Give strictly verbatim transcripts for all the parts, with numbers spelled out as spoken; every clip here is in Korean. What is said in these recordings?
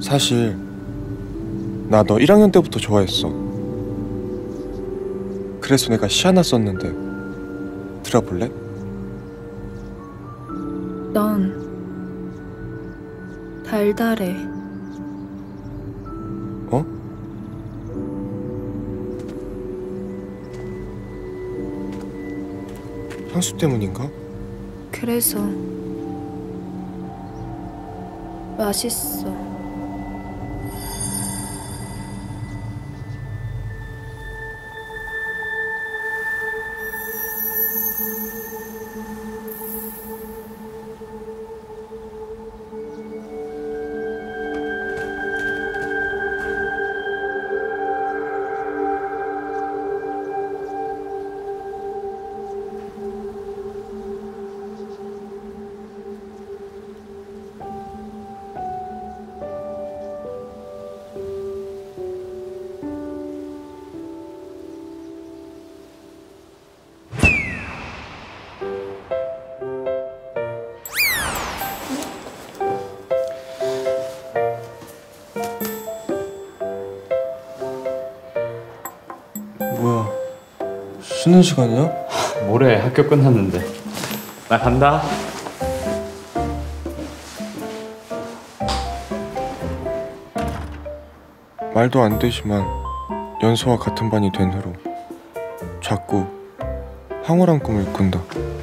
사실 나 너 일 학년 때부터 좋아했어. 그래서 내가 시 하나 썼는데 들어볼래? 넌 달달해. 어? 향수 때문인가? 그래서 맛있어. 뭐야, 쉬는 시간이야? 뭐래, 학교 끝났는데. 나 간다. 말도 안 되지만 연서와 같은 반이 된 후로 자꾸 황홀한 꿈을 꾼다.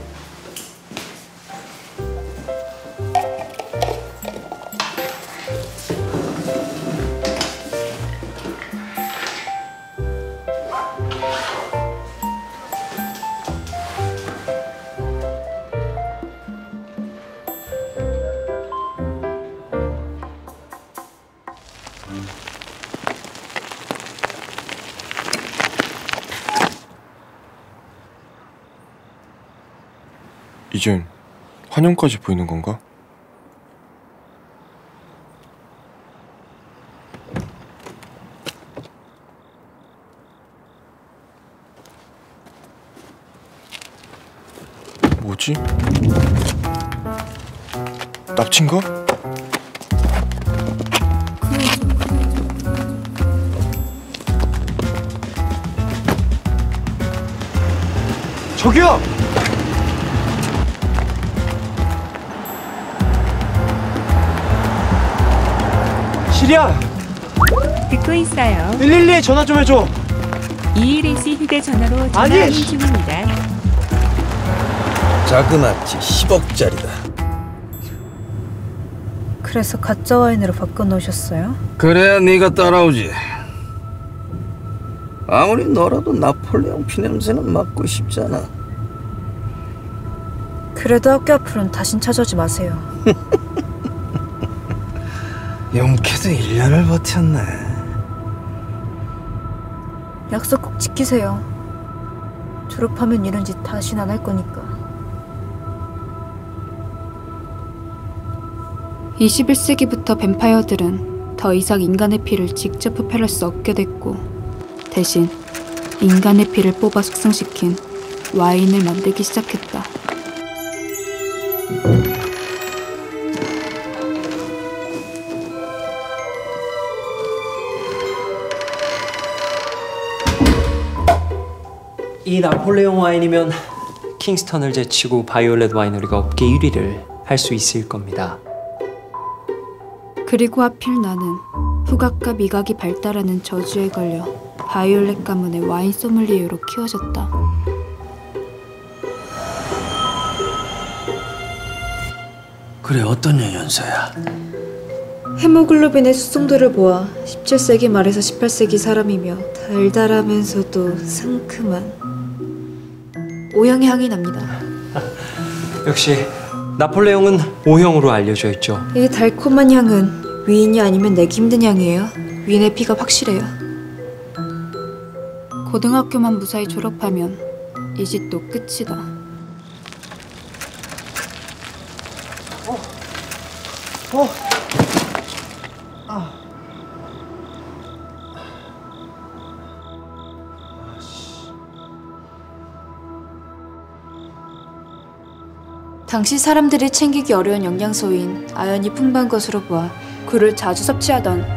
이젠 환영까지 보이는 건가? 뭐지? 납치인가? 저기요! 시리야! 듣고 있어요. 일일이에 전화 좀 해줘! 이일에스 휴대전화로 전화 아니! 중입니다. 자그마치 십억짜리다. 그래서 가짜 와인으로 바꿔놓으셨어요? 그래야 네가 따라오지. 아무리 너라도 나폴레옹 피냄새는 맡고 싶잖아. 그래도 학교 앞으로는 다신 찾아오지 마세요. 용케도 일 년을 버텼네. 약속 꼭 지키세요. 졸업하면 이런 짓 다신 안 할 거니까. 이십일 세기부터 뱀파이어들은 더 이상 인간의 피를 직접 흡혈할 수 없게 됐고, 대신 인간의 피를 뽑아 숙성시킨 와인을 만들기 시작했다. 이 나폴레옹 와인이면 킹스턴을 제치고 바이올렛 와이너리가 업계 일 위를 할 수 있을 겁니다. 그리고 하필 나는 후각과 미각이 발달하는 저주에 걸려 바이올렛 가문의 와인 소믈리에로 키워졌다. 그래, 어떤 연연서야? 헤모글로빈의 수송도를 보아 십칠 세기 말에서 십팔 세기 사람이며 달달하면서도 상큼한 오형의 향이 납니다. 역시 나폴레옹은 오형으로 알려져 있죠. 이 달콤한 향은 위인이 아니면 내기 힘든 향이에요. 위인의 피가 확실해요. 고등학교만 무사히 졸업하면 이 짓도 끝이다. 어? 어? 아. 당시 사람들이 챙기기 어려운 영양소인 아연이 풍부한 것으로 보아 굴을 자주 섭취하던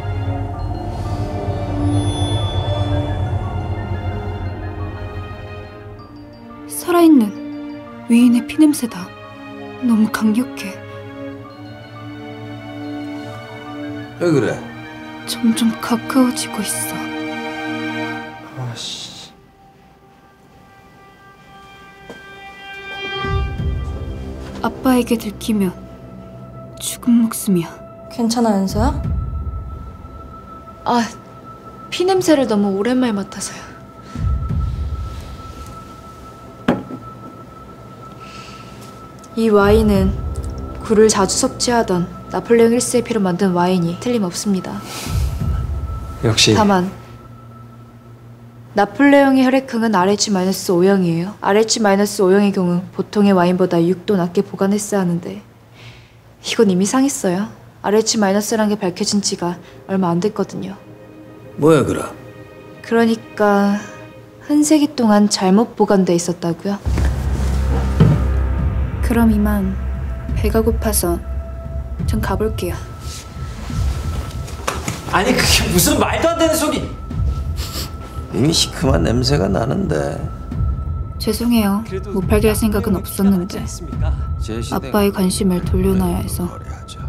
살아있는 위인의 피냄새다. 너무 강력해. 왜 그래? 점점 가까워지고 있어. 아씨. 아빠에게 들키면 죽은 목숨이야. 괜찮아, 연서야? 아, 피냄새를 너무 오랜만에 맡아서요. 이 와인은 굴을 자주 섭취하던 나폴레옹 일 세의 피로 만든 와인이 틀림없습니다. 역시 다만 나폴레옹의 혈액형은 알에이치 오형이에요. 알에이치 오형의 경우 보통의 와인보다 육 도 낮게 보관했어야 하는데 이건 이미 상했어요. 알에이치라는 게 밝혀진 지가 얼마 안 됐거든요. 뭐야 그럼? 그러니까 한 세기 동안 잘못 보관돼 있었다고요? 그럼 이만 배가 고파서 전 가볼게요. 아니 그게 무슨 말도 안 되는 소리. 이미 시큼한 냄새가 나는데. 죄송해요. 못 팔게 할 생각은 없었는데 제 시대가 아빠의 관심을 돌려놔야 해서. 거래하죠.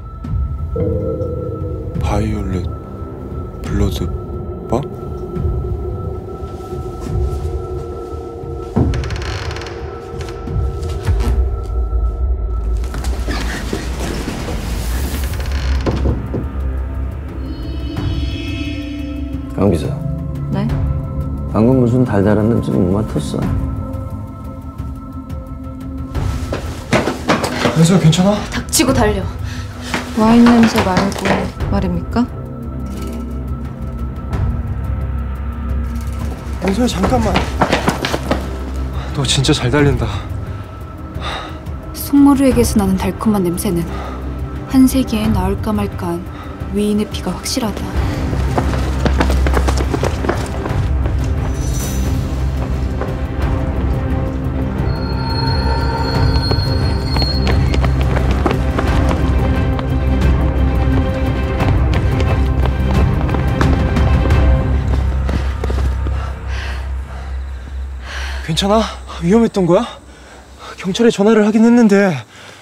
바이올렛 블러드 바? 강 비서. 네? 방금 무슨 달달한 냄새를 못 맡았어? 연서야 괜찮아? 닥치고 달려. 와인 냄새 말고 말입니까? 연서야 잠깐만. 너 진짜 잘 달린다. 속모르에게서 나는 달콤한 냄새는 한 세기에 나올까 말까한 위인의 피가 확실하다. 괜찮아? 위험했던 거야? 경찰에 전화를 하긴 했는데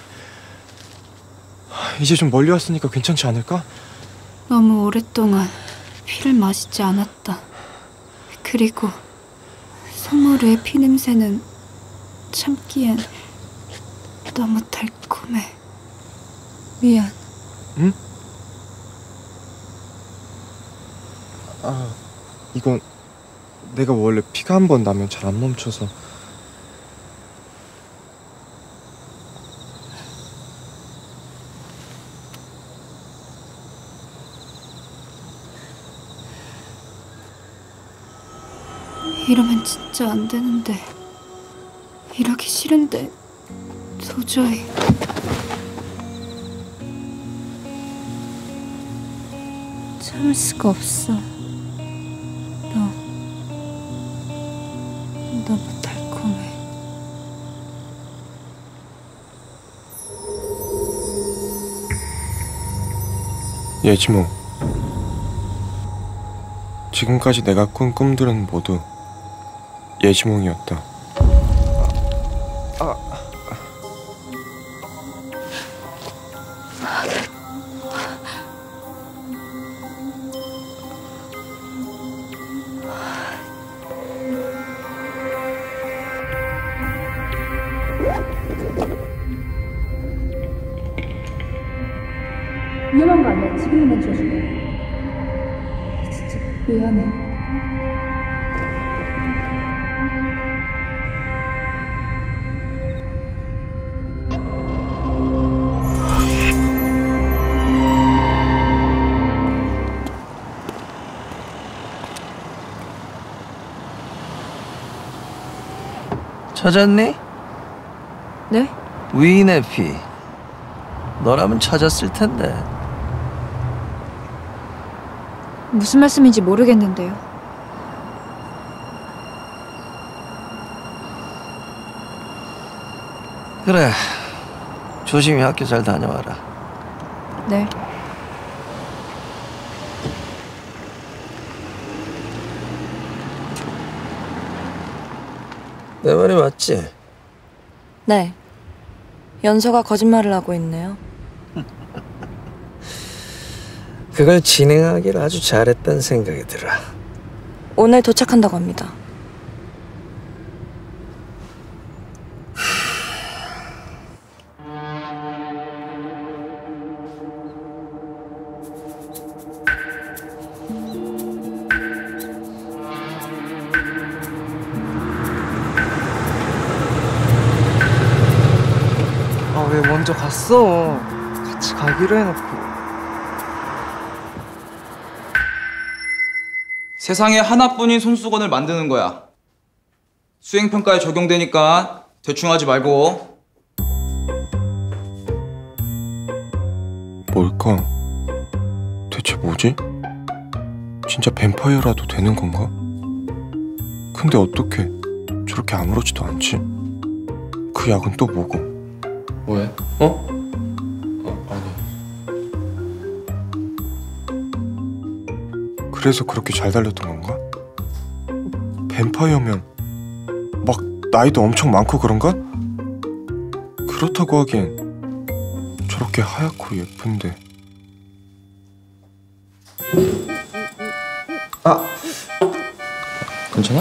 이제 좀 멀리 왔으니까 괜찮지 않을까? 너무 오랫동안 피를 마시지 않았다. 그리고 속모르의 피 냄새는 참기엔 너무 달콤해. 미안. 응? 아, 이건 내가 원래 피가 한 번 나면 잘 안 멈춰서. 이러면 진짜 안 되는데. 이러기 싫은데 도저히. 참을 수가 없어. 너 너무 달콤해. 예지몽, 지금까지 내가 꾼 꿈들은 모두 예지몽이었다. 아, 아. 위험한 거 아니야. 지금은 조심해. 진짜 미안해. 찾았니? 네? 위인의 피. 너라면 찾았을 텐데. 무슨 말씀인지 모르겠는데요. 그래. 조심히 학교 잘 다녀와라. 네. 내 말이 맞지? 네. 연서가 거짓말을 하고 있네요. 그걸 진행하기를 아주 잘했다는 생각이 들어. 오늘 도착한다고 합니다. 아, 왜 먼저 갔어? 같이 가기로 해놓고. 세상에 하나뿐인 손수건을 만드는 거야. 수행평가에 적용되니까 대충 하지 말고. 뭘까? 대체 뭐지? 진짜 뱀파이어라도 되는 건가? 근데 어떻게 저렇게 아무렇지도 않지? 그 약은 또 뭐고? 뭐해? 어? 어 아니. 그래서 그렇게 잘 달렸던 건가? 뱀파이어면 막 나이도 엄청 많고 그런가? 그렇다고 하기엔 저렇게 하얗고 예쁜데. 아, 괜찮아?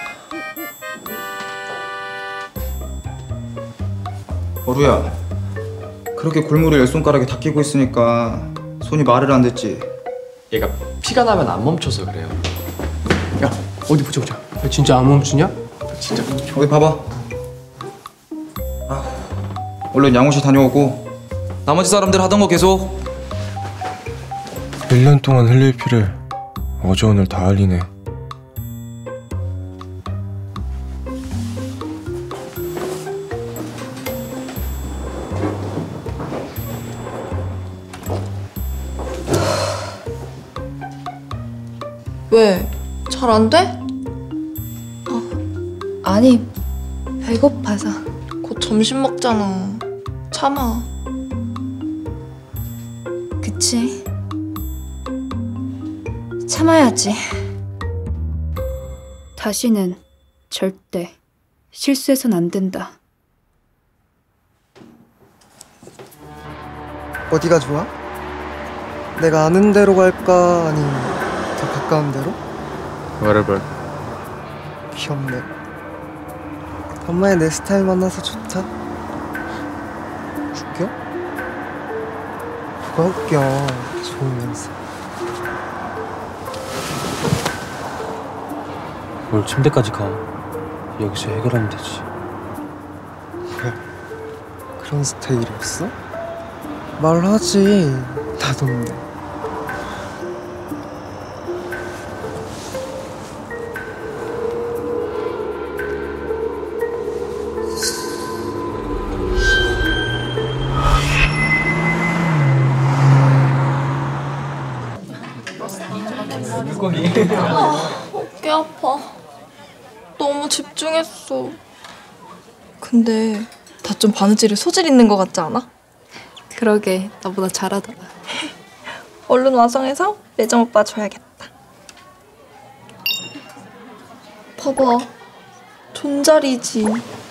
어루야, 그렇게 골무를 열 손가락에 다 끼고 있으니까 손이 말을 안 듣지. 얘가 피가 나면 안 멈춰서 그래요. 야, 어디 보자 보자. 야, 진짜 안 멈추냐? 진짜. 어디 봐봐. 아, 얼른 양호실 다녀오고 나머지 사람들 하던 거 계속. 일 년 동안 흘릴 피를 어제 오늘 다 흘리네. 왜? 잘 안 돼? 아니, 배고파서. 곧 점심 먹잖아. 참아. 그치? 참아야지. 다시는 절대 실수해선 안 된다. 어디가 좋아? 내가 아는 데로 갈까? 아니면 더 가까운 데로? Whatever. 귀엽네. 엄마의 내 스타일 만나서 좋다. 웃겨? 뭐가 웃겨? 좋으면서. 뭘 침대까지 가. 여기서 해결하면 되지. 왜? 그런 스타일이었어? 말하지. 나던데. 어깨 아파. 너무 집중했어. 근데 다 좀 바느질에 소질 있는 것 같지 않아? 그러게, 나보다 잘하더라. 얼른 완성해서 매점 오빠 줘야겠다. 봐봐. 존잘이지.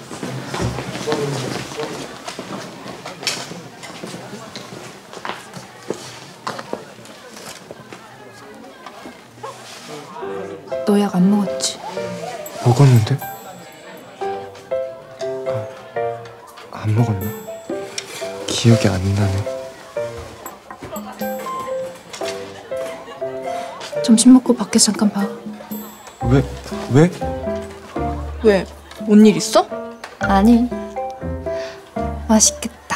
너 약 안 먹었지? 먹었는데? 아, 안 먹었나? 기억이 안 나네. 점심 먹고 밖에서 잠깐 봐. 왜? 왜? 왜? 뭔 일 있어? 아니, 맛있겠다.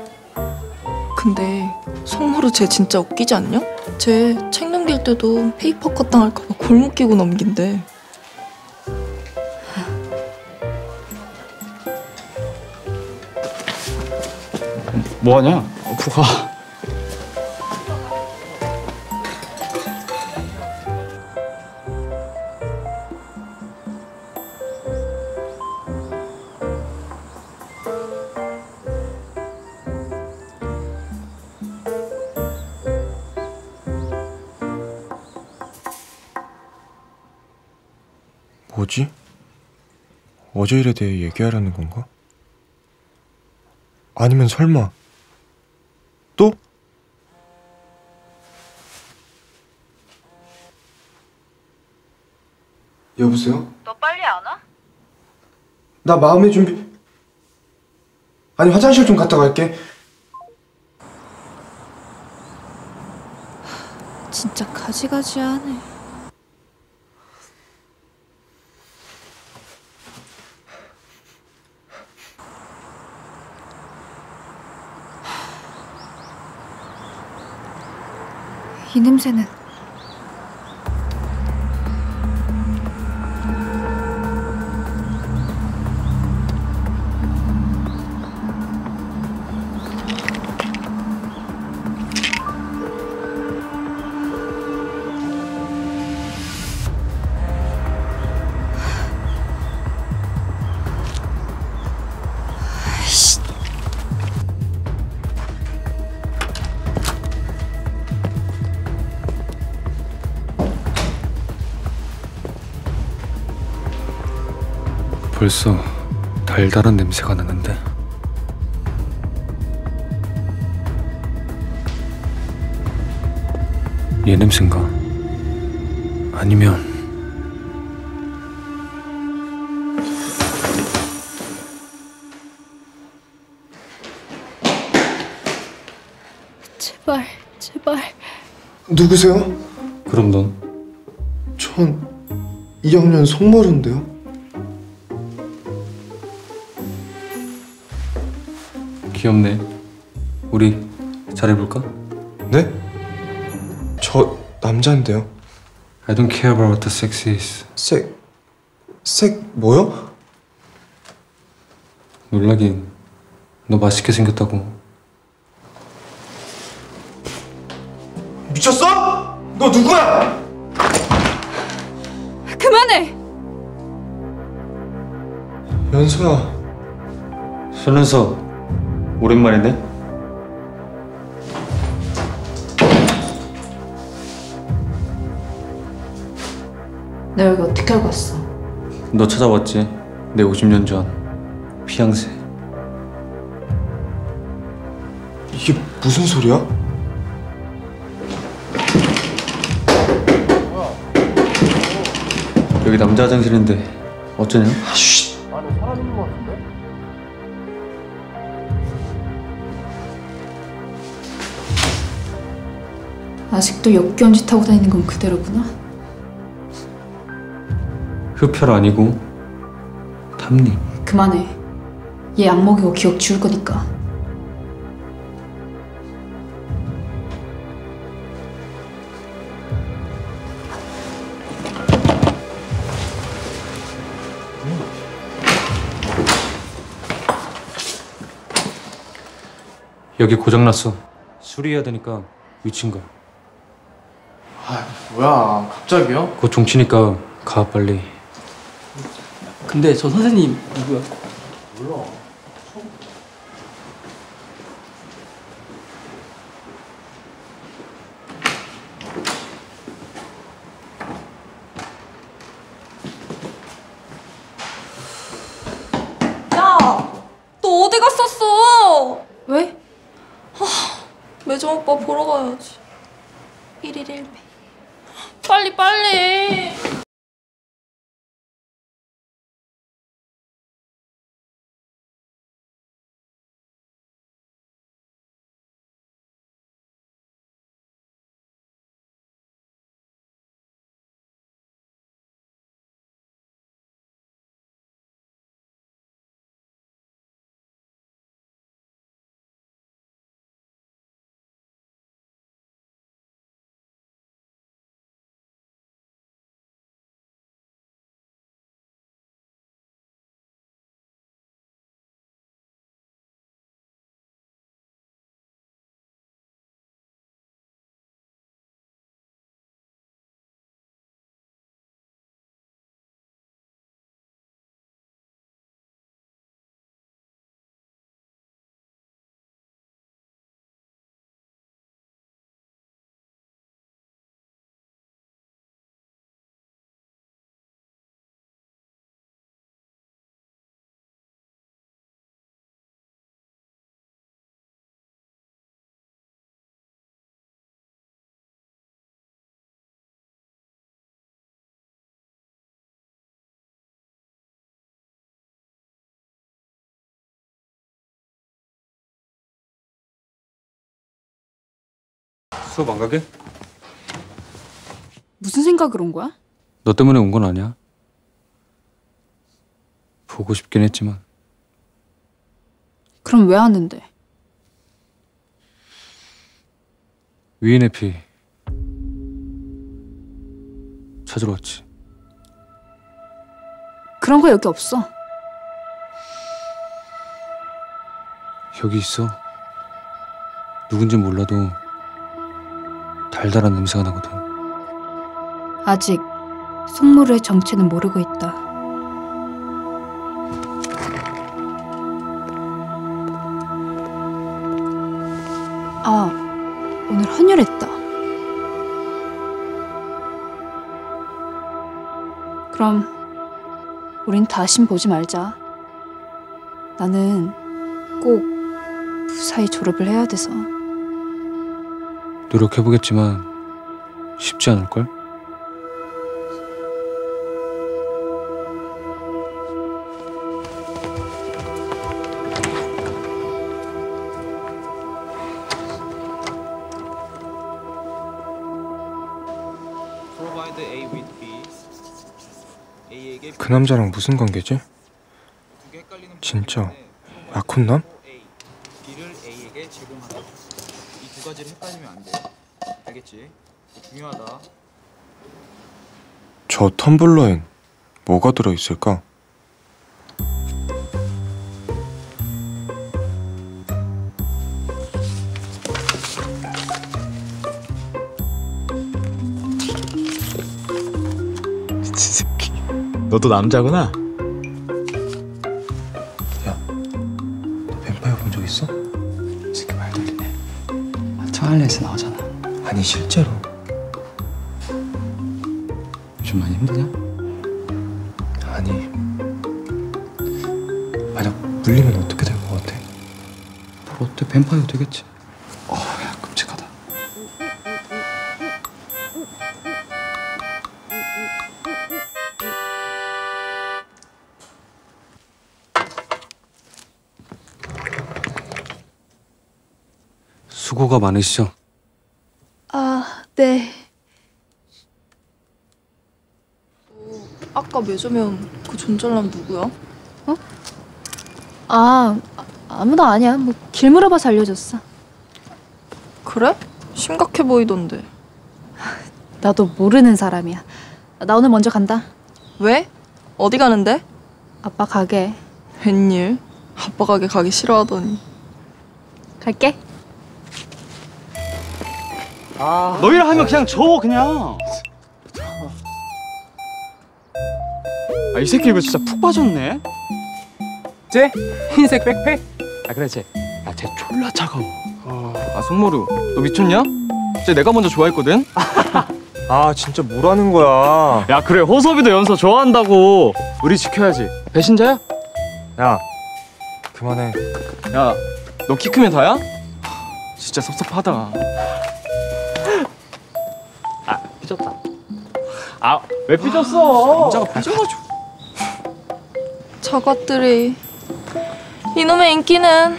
근데 성모르 쟤 진짜 웃기지 않냐? 쟤 책 넘길 때도 페이퍼 컷 당할까봐 골목 끼고 넘긴대. 뭐하냐? 앞으로 가. 뭐지? 어제 일에 대해 얘기하려는 건가? 아니면 설마 또? 여보세요? 너 빨리 안 와? 나 마음의 준비... 아니 화장실 좀 갔다 갈게. 진짜 가지가지하네. 이 냄새는 벌써 달달한 냄새가 나는데. 얘 냄새인가? 아니면 제발 제발. 누구세요? 그럼 넌? 전 이 학년 송머루인데요. 귀엽네. 우리 잘해볼까? 네? 저 남자인데요. I don't care about what the sex is. 색... 색 뭐요? 놀라긴. 너 맛있게 생겼다고. 미쳤어? 너 누구야? 그만해! 연수야. 손은서 오랜만이네. 너 여기 어떻게 알고 왔어? 너 찾아왔지. 내 오십 년 전 피앙새. 이게 무슨 소리야? 여기 남자 화장실인데 어쩌냐? 쉿. 아직도 역겨운 짓 하고 다니는 건 그대로구나. 흡혈 아니고 탐닉. 그만해. 얘 약 먹이고 기억 지울 거니까. 여기 고장났어. 수리해야 되니까 위치인 거야. 아 뭐야 갑자기요? 곧 종치니까 가 빨리. 근데 저 선생님 누구야? 몰라. 야! 너 어디 갔었어? 왜? 매점 오빠 보러 가야지. 일일 일 매. 빨리 빨리. 수업 안 가게? 무슨 생각을 온 거야? 너 때문에 온 건 아니야. 보고 싶긴 했지만. 그럼 왜 하는데? 위인의 피 찾으러 왔지. 그런 거 여기 없어. 여기 있어. 누군진 몰라도 달달한 냄새가 나거든. 아직 속물의 정체는 모르고 있다. 아, 오늘 헌혈했다. 그럼 우린 다신 보지 말자. 나는 꼭 무사히 졸업을 해야 돼서. 노력해보겠지만 쉽지 않을걸? 그 남자랑 무슨 관계지? 진짜 약혼남? B를 A에게 제공하다. 이 두 가지를 헷갈리면 안 돼. 알겠지? 중요하다. 저 텀블러엔 뭐가 들어있을까? 미친 새끼. 너도 남자구나? 야, 너 뱀파이어 본 적 있어? 이 새끼 말 들리네. 트와일라이트 나오잖아. 아니 실제로. 요즘 많이 힘드냐? 아니 만약 물리면 어떻게 될 것 같아? 뭘 어때? 뱀파이어 되겠지. 어, 야, 끔찍하다. 수고가 많으시죠? 아, 네. 아까 매점면 그 존잘남 누구야? 아, 아무도 아니야. 뭐 길 물어봐서 알려줬어. 그래? 심각해 보이던데. 나도 모르는 사람이야. 나 오늘 먼저 간다. 왜? 어디 가는데? 아빠 가게. 웬일? 아빠 가게 가기 싫어하더니. 갈게. 아, 너희랑 하면 그냥 줘 그냥. 아, 이 새끼 이거 진짜 푹 빠졌네. 쟤 흰색 백팩. 아 그래 쟤. 야, 쟤 졸라 차가워. 아 손모루 너 미쳤냐? 쟤 내가 먼저 좋아했거든? 아 진짜 뭐라는 거야? 야 그래 호섭이도 연서 좋아한다고. 우리 지켜야지. 배신자야? 야 그만해. 야 너 키 크면 다야? 진짜 섭섭하다. 아 삐졌다. 아 왜 삐졌어? 남자가 삐져가지고. 저것들이. 이놈의 인기는.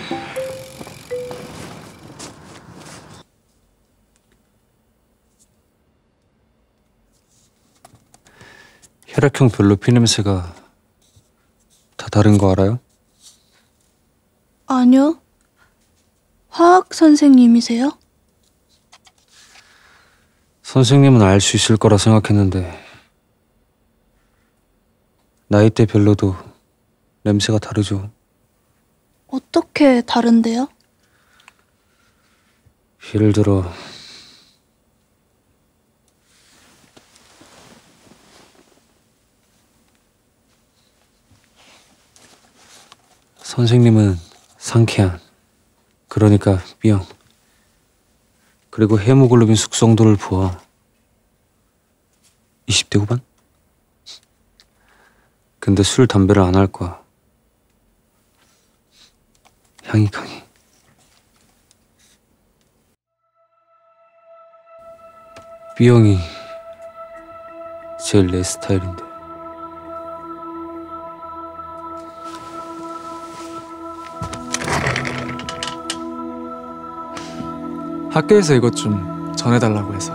혈액형 별로 피냄새가 다 다른 거 알아요? 아니요. 화학 선생님이세요? 선생님은 알 수 있을 거라 생각했는데 나이대 별로도 냄새가 다르죠. 어떻게 다른데요? 예를 들어 선생님은 상쾌한, 그러니까 B형, 그리고 헤모글로빈 숙성도를 보아 이십 대 후반? 근데 술, 담배를 안 할 거야. 향이 강해. B형이 제일 내 스타일인데. 학교에서 이것 좀 전해달라고 해서.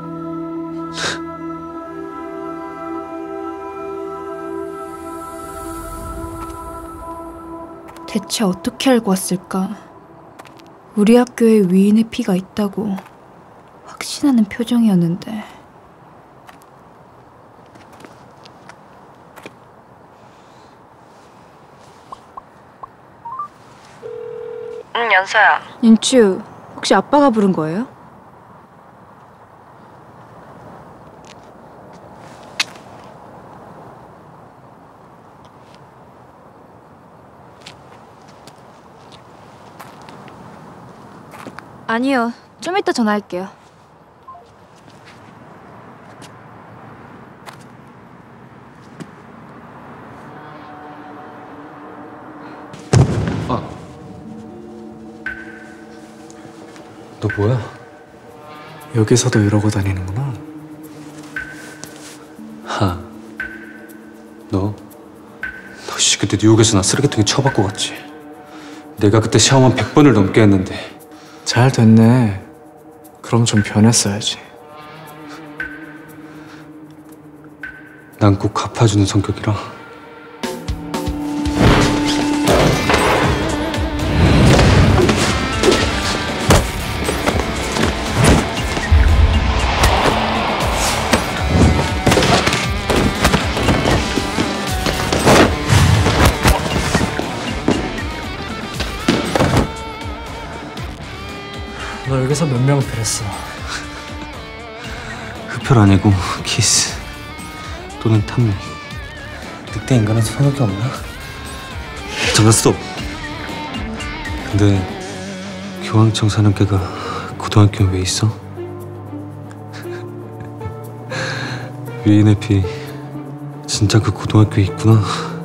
대체 어떻게 알고 왔을까? 우리 학교에 위인의 피가 있다고 확신하는 표정이었는데. 응, 연서야. 윤추, 혹시 아빠가 부른 거예요? 아니요. 좀 이따 전화할게요. 아. 너 뭐야? 여기서도 이러고 다니는구나. 하. 너? 너 씨 그때 뉴욕에서 나 쓰레기통에 처박고 갔지. 내가 그때 샤워만 백 번을 넘게 했는데. 잘 됐네. 그럼 좀 변했어야지. 난 꼭 갚아주는 성격이라. 너 여기서 몇 명을 패렸어? 흡혈 아니고 키스 또는 탐닉. 늑대 인간은 성욕이 없나? 잡았어. 근데 교황청 사는 걔가 고등학교에 왜 있어? 위인의 피 진짜 그 고등학교에 있구나.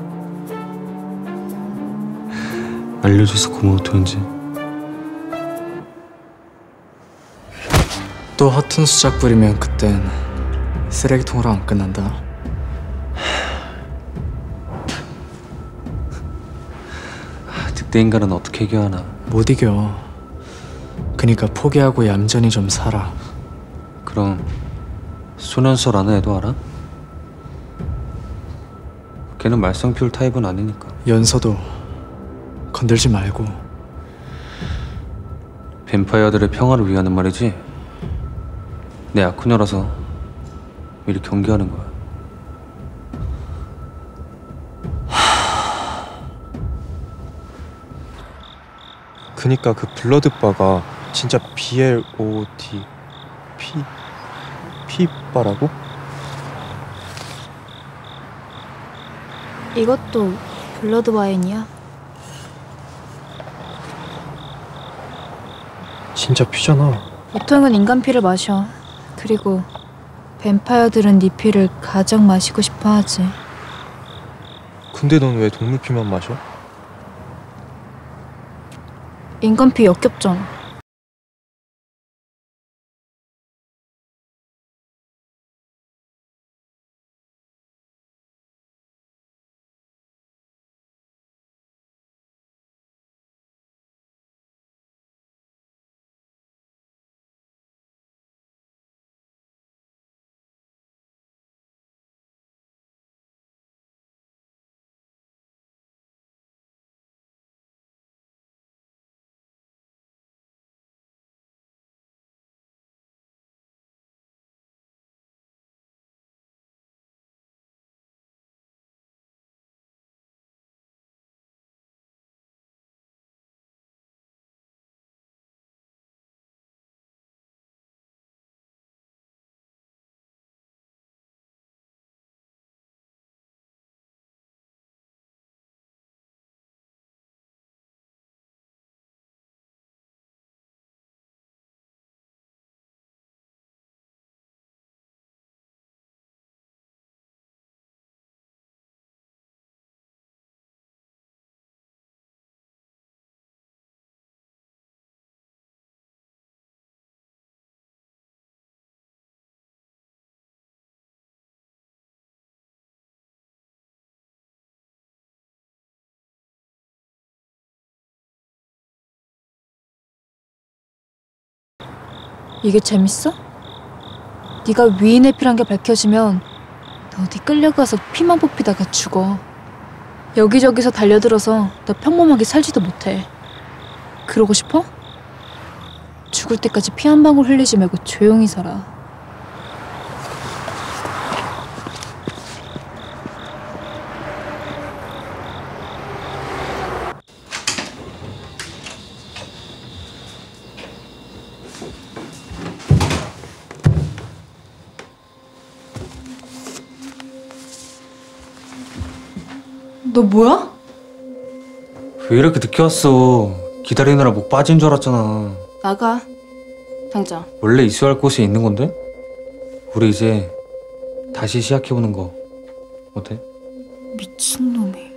알려줘서 고마워 도현지. 또 허튼 수작 부리면 그땐 쓰레기통으로 안 끝난다. 늑대 인간은 어떻게 이겨하나. 못 이겨. 그니까 포기하고 얌전히 좀 살아. 그럼 소년서라는 애도 알아? 걔는 말썽 피울 타입은 아니니까. 연서도 건들지 말고. 뱀파이어들의 평화를 위하는 말이지. 내 아쿠녀라서 미리 경계하는 거야. 그니까 그 블러드바가 진짜 비 엘 오 디 피 피바라고? 이것도 블러드 와인이야? 진짜 피잖아. 보통은 인간 피를 마셔. 그리고 뱀파이어들은 네 피를 가장 마시고 싶어 하지. 근데 넌 왜 동물 피만 마셔? 인간 피 역겹잖아. 이게 재밌어? 네가 위인의 피란 게 밝혀지면 너 어디 끌려가서 피만 뽑히다가 죽어. 여기저기서 달려들어서 너 평범하게 살지도 못해. 그러고 싶어? 죽을 때까지 피 한 방울 흘리지 말고 조용히 살아. 너 뭐야? 왜 이렇게 늦게 왔어? 기다리느라 목 빠진 줄 알았잖아. 나가. 당장. 원래 있어야 할 곳에 있는 건데? 우리 이제 다시 시작해보는 거 어때? 미친놈이.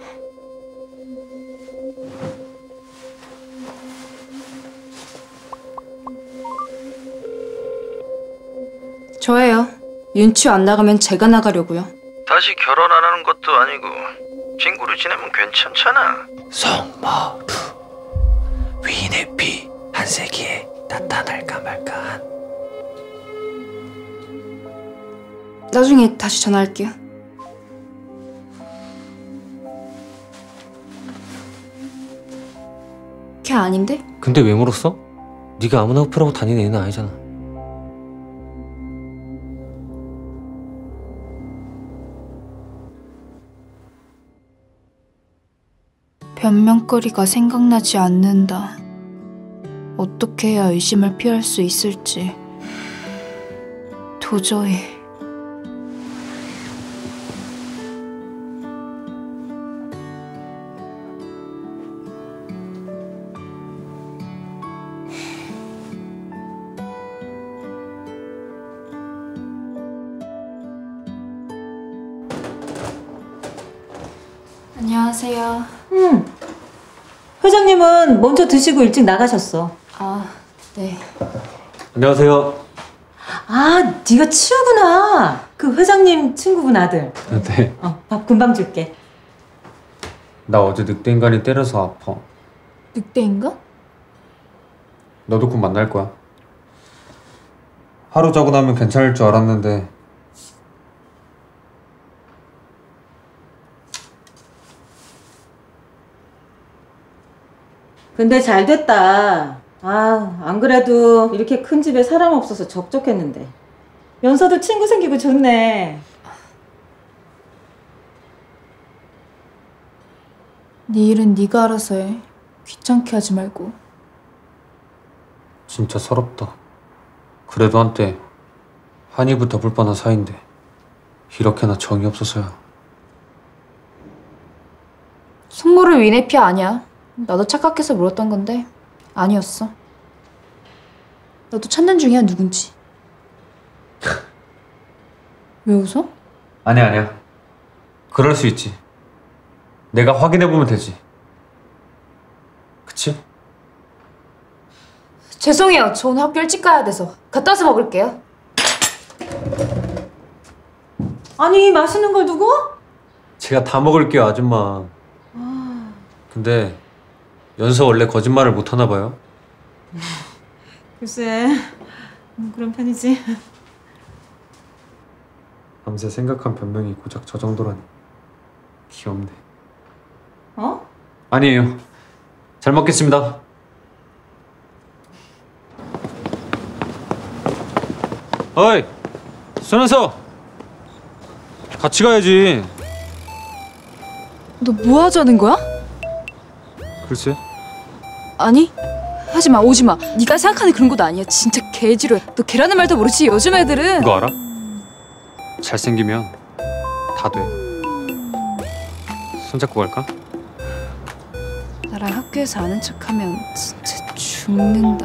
저예요. 윤치 안 나가면 제가 나가려고요. 다시 결혼 안 하는 것도 아니고 친구로 지내면 괜찮잖아. 성모루 위인의 피 한세기에 나타날까 말까한. 나중에 다시 전화할게요. 걔 아닌데? 근데 왜 물었어? 네가 아무나 호프라고 다니는 애는 아니잖아. 변명거리가 생각나지 않는다. 어떻게 해야 의심을 피할 수 있을지 도저히. 안녕하세요. 응. 회장님은 먼저 드시고 일찍 나가셨어. 아, 네. 안녕하세요. 아, 네가 치우구나. 그 회장님 친구분 아들. 네. 어, 밥 금방 줄게. 나 어제 늑대인간이 때려서 아파. 늑대인가? 너도 곧 만날 거야. 하루 자고 나면 괜찮을 줄 알았는데 근데 잘 됐다. 아, 안 그래도 이렇게 큰 집에 사람 없어서 적적했는데. 연서도 친구 생기고 좋네. 네 일은 네가 알아서 해. 귀찮게 하지 말고. 진짜 서럽다. 그래도 한때 한이부터 볼 뻔한 사이인데 이렇게나 정이 없어서야. 속모를 위인의 피 아니야. 나도 착각해서 물었던 건데 아니었어. 너도 찾는 중이야, 누군지. 왜 웃어? 아니야 아니야. 그럴 수 있지. 내가 확인해보면 되지. 그치? 죄송해요. 저 오늘 학교 일찍 가야 돼서. 갔다 와서 먹을게요. 아니, 맛있는 걸 두고? 제가 다 먹을게요, 아줌마. 아... 근데 연서 원래 거짓말을 못하나 봐요. 글쎄, 음, 그런 편이지. 밤새 생각한 변명이 고작 저 정도라니. 귀엽네. 어? 아니에요. 잘 먹겠습니다. 어이! 손현서! 같이 가야지. 너 뭐 하자는 거야? 글쎄. 아니, 하지마, 오지마. 네가 생각하는 그런 것도 아니야. 진짜 개지루해. 너 걔라는 말도 모르지? 요즘 애들은. 그거 알아? 잘생기면 다 돼. 손잡고 갈까? 나랑 학교에서 아는 척하면 진짜 죽는다.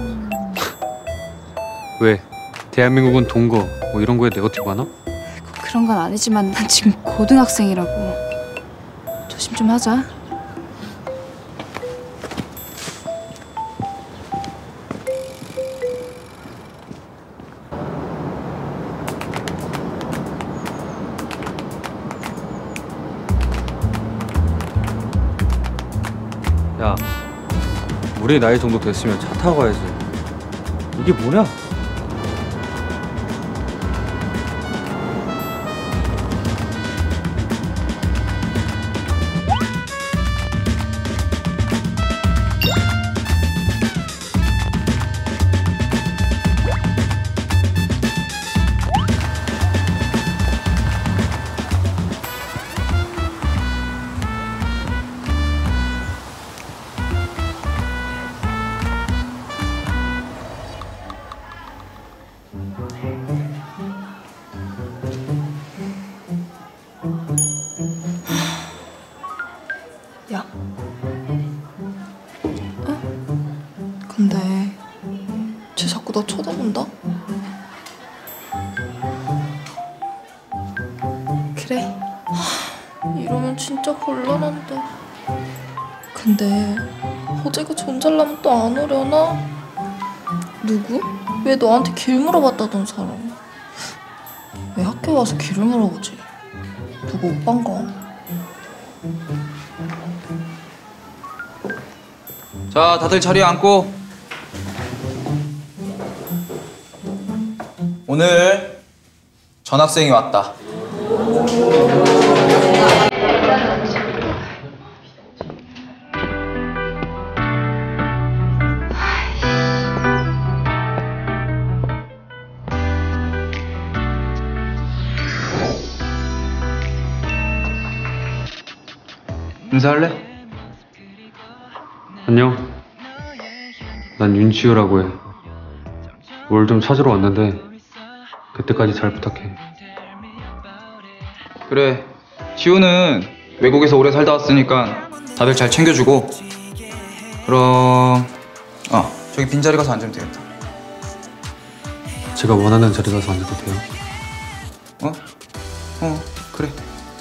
왜? 대한민국은 동거 뭐 이런 거에 네거티브 하나? 그런 건 아니지만 난 지금 고등학생이라고. 조심 좀 하자. 야, 우리 나이 정도 됐으면 차 타고 가야지. 이게 뭐냐? 나 쳐다본다? 그래. 하, 이러면 진짜 곤란한데. 근데 호재가 존잘라면 또 안 오려나? 누구? 왜 너한테 길 물어봤다던 사람? 왜 학교에 와서 길을 물어보지? 누구 오빠인가? 자, 다들 자리에 앉고. 오늘 전학생이 왔다. 인사할래? 안녕. 난 윤지우라고 해. 뭘 좀 찾으러 왔는데 그때까지 잘 부탁해. 그래. 지우는 외국에서 오래 살다 왔으니까 다들 잘 챙겨주고. 그럼 어 저기 빈자리 가서 앉으면 되겠다. 제가 원하는 자리 가서 앉아도 돼요? 어? 어 그래.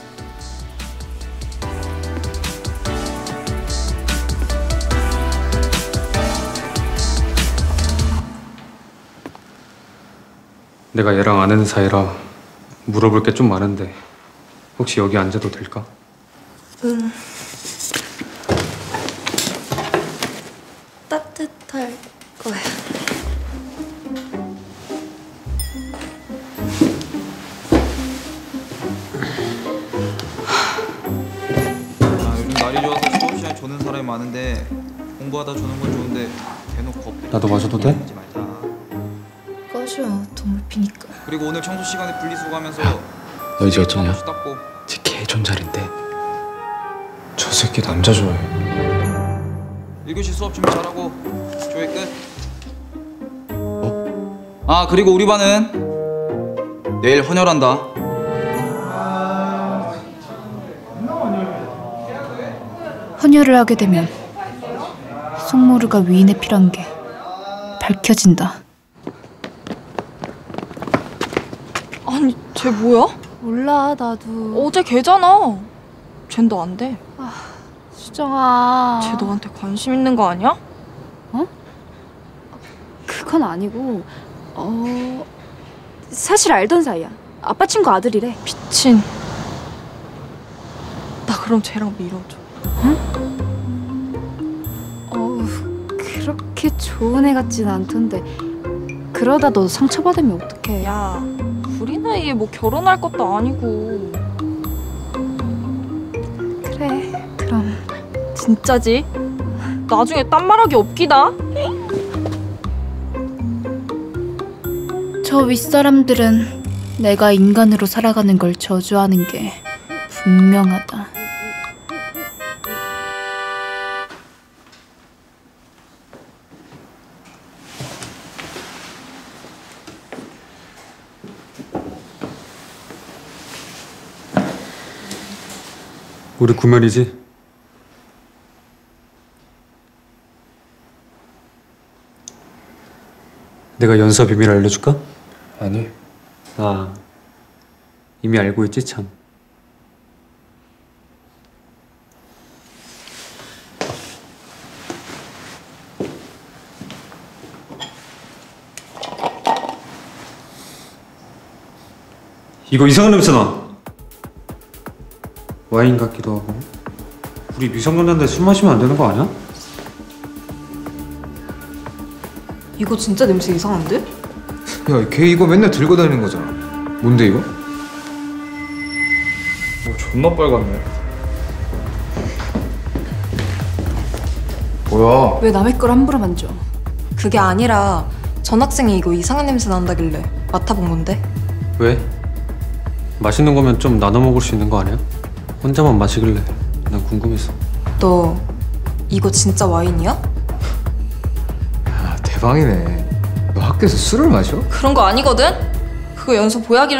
내가 얘랑 아는 사이라 물어볼 게 좀 많은데 혹시 여기 앉아도 될까? 응. 따뜻할 거야. 아, 요즘 날이 좋아서 수업 시간에 조는 사람이 많은데 공부하다 조는 건 좋은데 대놓고 나도 마셔도 돼? 꺼져. 동물 피니까. 그리고 오늘 청소 시간에 분리수거하면서 너 이제 어쩌냐? 닦고. 쟤 개존잘인데. 저 새끼 남자 좋아해. 일 교시 수업 준비 잘하고 조회 끝. 어? 아 그리고 우리 반은 내일 헌혈한다. 헌혈을 하게 되면 송모르가 위인에 필요한 게 밝혀진다. 아니, 쟤 뭐야? 몰라, 나도. 어제 걔잖아. 쟨 너 안 돼. 아, 수정아. 쟤 너한테 관심 있는 거 아니야? 어? 그건 아니고, 어... 사실 알던 사이야. 아빠 친구 아들이래. 미친. 나 그럼 쟤랑 밀어줘. 어우, 그렇게 좋은 애 같진 않던데. 그러다 너 상처받으면 어떡해. 야, 우리 나이에 뭐 결혼할 것도 아니고. 그래, 그럼. 진짜지? 나중에 딴 말하기 없기다. 저 윗사람들은 내가 인간으로 살아가는 걸 저주하는 게 분명하다. 우리 구면이지? 내가 연서 비밀 알려줄까? 아니. 아, 이미 알고 있지 참. 이거 이상한 냄새 나. 와인 같기도 하고. 우리 미성년자인데 술 마시면 안 되는 거 아니야? 이거 진짜 냄새 이상한데? 야, 걔 이거 맨날 들고 다니는 거잖아. 뭔데 이거? 뭐 존나 빨갛네. 뭐야? 왜 남의 걸 함부로 만져? 그게 아니라 전학생이 이거 이상한 냄새 난다길래 맡아본 건데. 왜? 맛있는 거면 좀 나눠 먹을 수 있는 거 아니야? 혼자만 마시길래 난 궁금해서. 너 이거 진짜 와인이야? 야, 대박이네. 너 학교에서 술을 마셔? 그런 거 아니거든? 그거 연서 보약이랬어.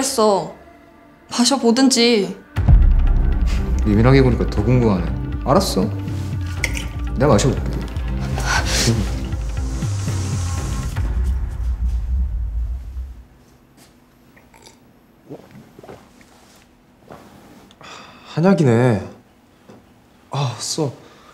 마셔보든지. 예민하게 보니까 더 궁금하네. 알았어. 내가 마셔볼게. 한약이네. 아, 써.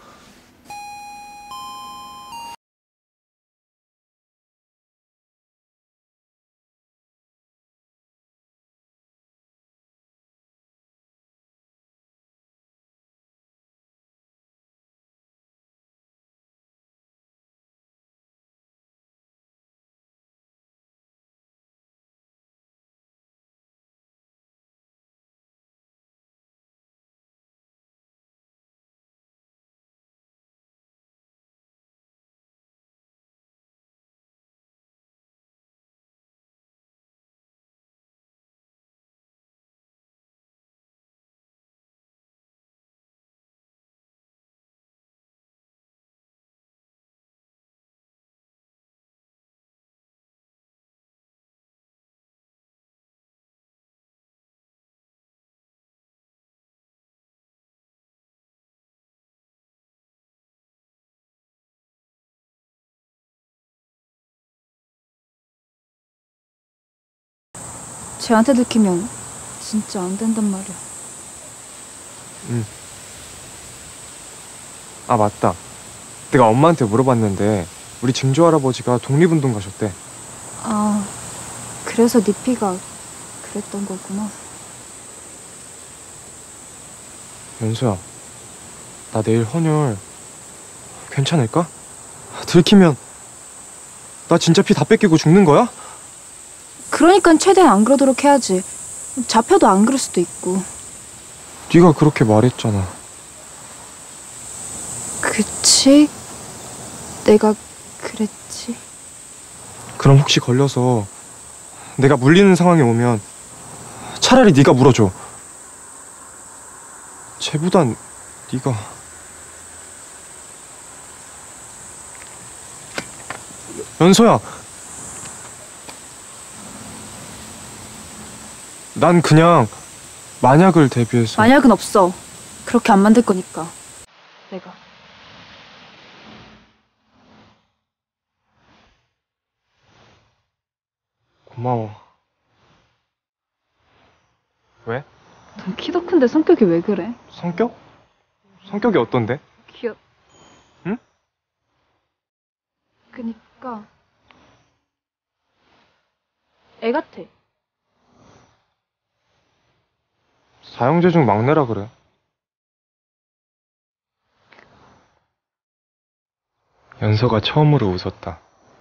쟤한테 들키면 진짜 안 된단 말이야. 응. 아, 맞다. 내가 엄마한테 물어봤는데 우리 증조 할아버지가 독립운동 가셨대. 아, 그래서 네 피가 그랬던 거구나. 연수야, 나 내일 헌혈 괜찮을까? 들키면 나 진짜 피 다 뺏기고 죽는 거야? 그러니까 최대한 안 그러도록 해야지. 잡혀도 안 그럴 수도 있고. 네가 그렇게 말했잖아. 그치? 내가 그랬지. 그럼 혹시 걸려서 내가 물리는 상황이 오면 차라리 네가 물어줘. 쟤보단 네가. 연서야, 난 그냥 만약을 대비해서. 만약은 없어. 그렇게 안 만들 거니까. 내가. 고마워. 왜? 넌 키도 큰데 성격이 왜 그래? 성격? 성격이 어떤데? 귀여... 응? 그니까 애 같아. 사형제 중 막내라 그래. 연서가 처음으로 웃었다.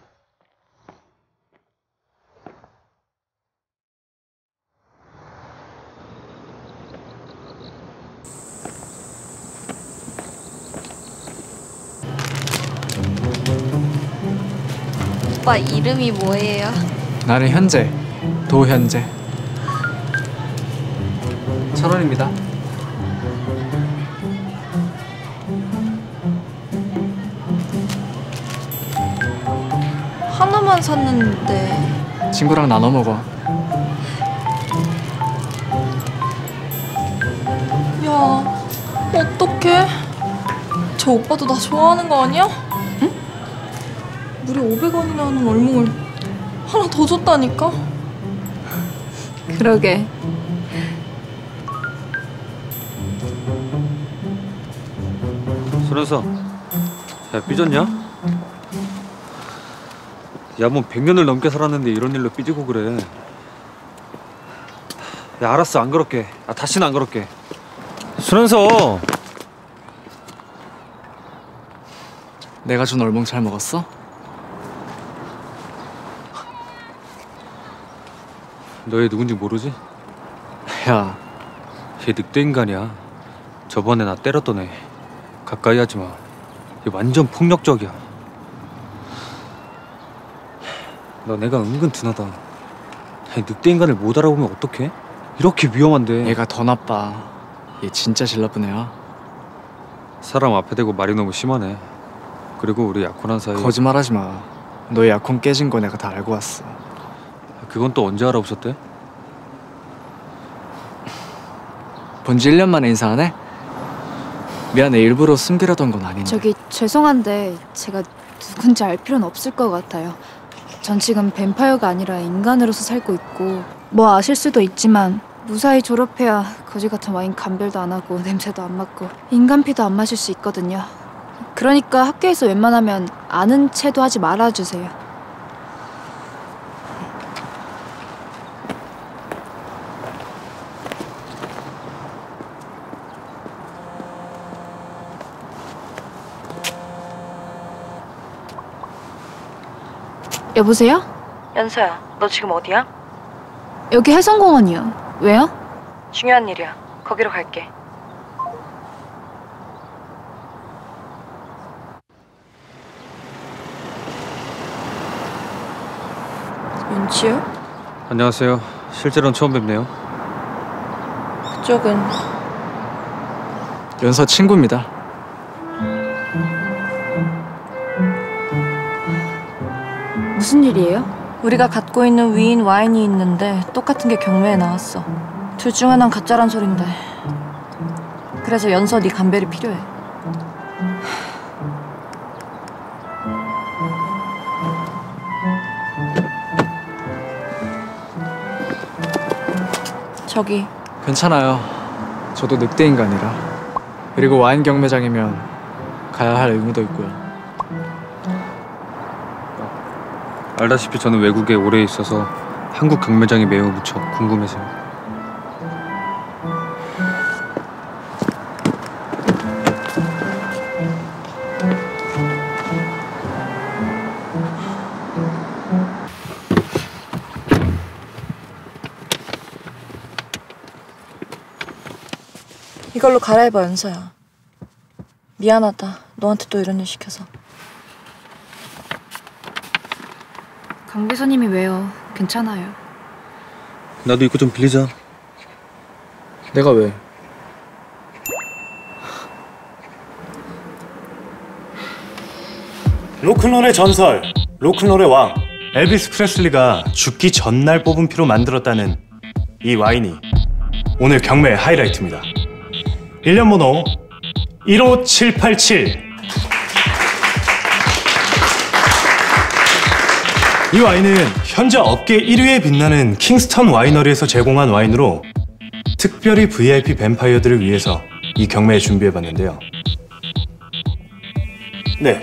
오빠 이름이 뭐예요? 나는 현재, 도현재. 천 원입니다. 하나만 샀는데. 친구랑 나눠 먹어. 야, 어떡해? 저 오빠도 나 좋아하는 거 아니야? 응? 무려 오백 원이나 하는 얼룩을 하나 더 줬다니까? 그러게. 손현서, 야 삐졌냐? 야 뭐 백 년을 넘게 살았는데 이런 일로 삐지고 그래. 야 알았어, 안 그럴게. 아 다시는 안 그럴게. 손현서. 내가 준 얼멍 잘 먹었어? 너 얘 누군지 모르지? 야, 얘 늑대 인간이야. 저번에 나 때렸던 애. 가까이 하지 마. 얘 완전 폭력적이야. 너 내가 은근 둔하다. 아니, 늑대 인간을 못 알아보면 어떡해? 이렇게 위험한데. 얘가 더 나빠. 얘 진짜 질 나쁜 애야. 사람 앞에 대고 말이 너무 심하네. 그리고 우리 약혼한 사이에. 거짓말하지 마. 너의 약혼 깨진 거 내가 다 알고 왔어. 그건 또 언제 알아보셨대? 본지 일 년 만에 인사하네? 미안해, 일부러 숨기려던 건 아닌데. 저기 죄송한데 제가 누군지 알 필요는 없을 것 같아요. 전 지금 뱀파이어가 아니라 인간으로서 살고 있고 뭐 아실 수도 있지만 무사히 졸업해야 거지 같은 와인 감별도 안 하고 냄새도 안 맡고 인간 피도 안 마실 수 있거든요. 그러니까 학교에서 웬만하면 아는 체도 하지 말아주세요. 여보세요? 연서야, 너 지금 어디야? 여기 해성공원이요. 왜요? 중요한 일이야. 거기로 갈게. 윤치요? 안녕하세요. 실제로는 처음 뵙네요. 그쪽은 연서 친구입니다. 무슨 일이에요? 우리가 갖고 있는 위인 와인이 있는데 똑같은 게 경매에 나왔어. 둘 중 하나는 가짜란 소린데. 그래서 연서 네 감별이 필요해. 저기. 괜찮아요. 저도 늑대 인간이라. 그리고 와인 경매장이면 가야 할 의무도 있고요. 알다시피 저는 외국에 오래 있어서 한국 경매장이 매우 무척 궁금해서요. 이걸로 갈아입어, 연서야. 미안하다. 너한테 또 이런 일 시켜서. 강 비서님이 왜요? 괜찮아요. 나도 이거 좀 빌리자. 내가 왜? 로큰롤의 전설, 로큰롤의 왕 엘비스 프레슬리가 죽기 전날 뽑은 피로 만들었다는 이 와인이 오늘 경매의 하이라이트입니다. 일 년 번호 일오칠팔칠. 이 와인은 현재 업계 일 위에 빛나는 킹스턴 와이너리에서 제공한 와인으로 특별히 브이아이피 뱀파이어들을 위해서 이 경매에 준비해봤는데요. 네.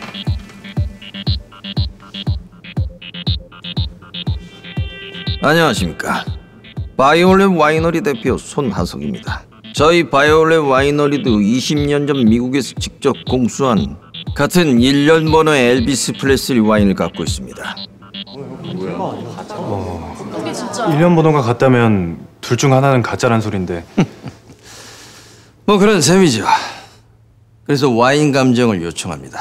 안녕하십니까. 바이올렛 와이너리 대표 손하석입니다. 저희 바이올렛 와이너리도 이십 년 전 미국에서 직접 공수한 같은 일 년 번호의 엘비스 프레슬리 와인을 갖고 있습니다. 어, 일 년 번호가 같다면 둘 중 하나는 가짜란 소린데. 뭐 그런 셈이죠. 그래서 와인 감정을 요청합니다.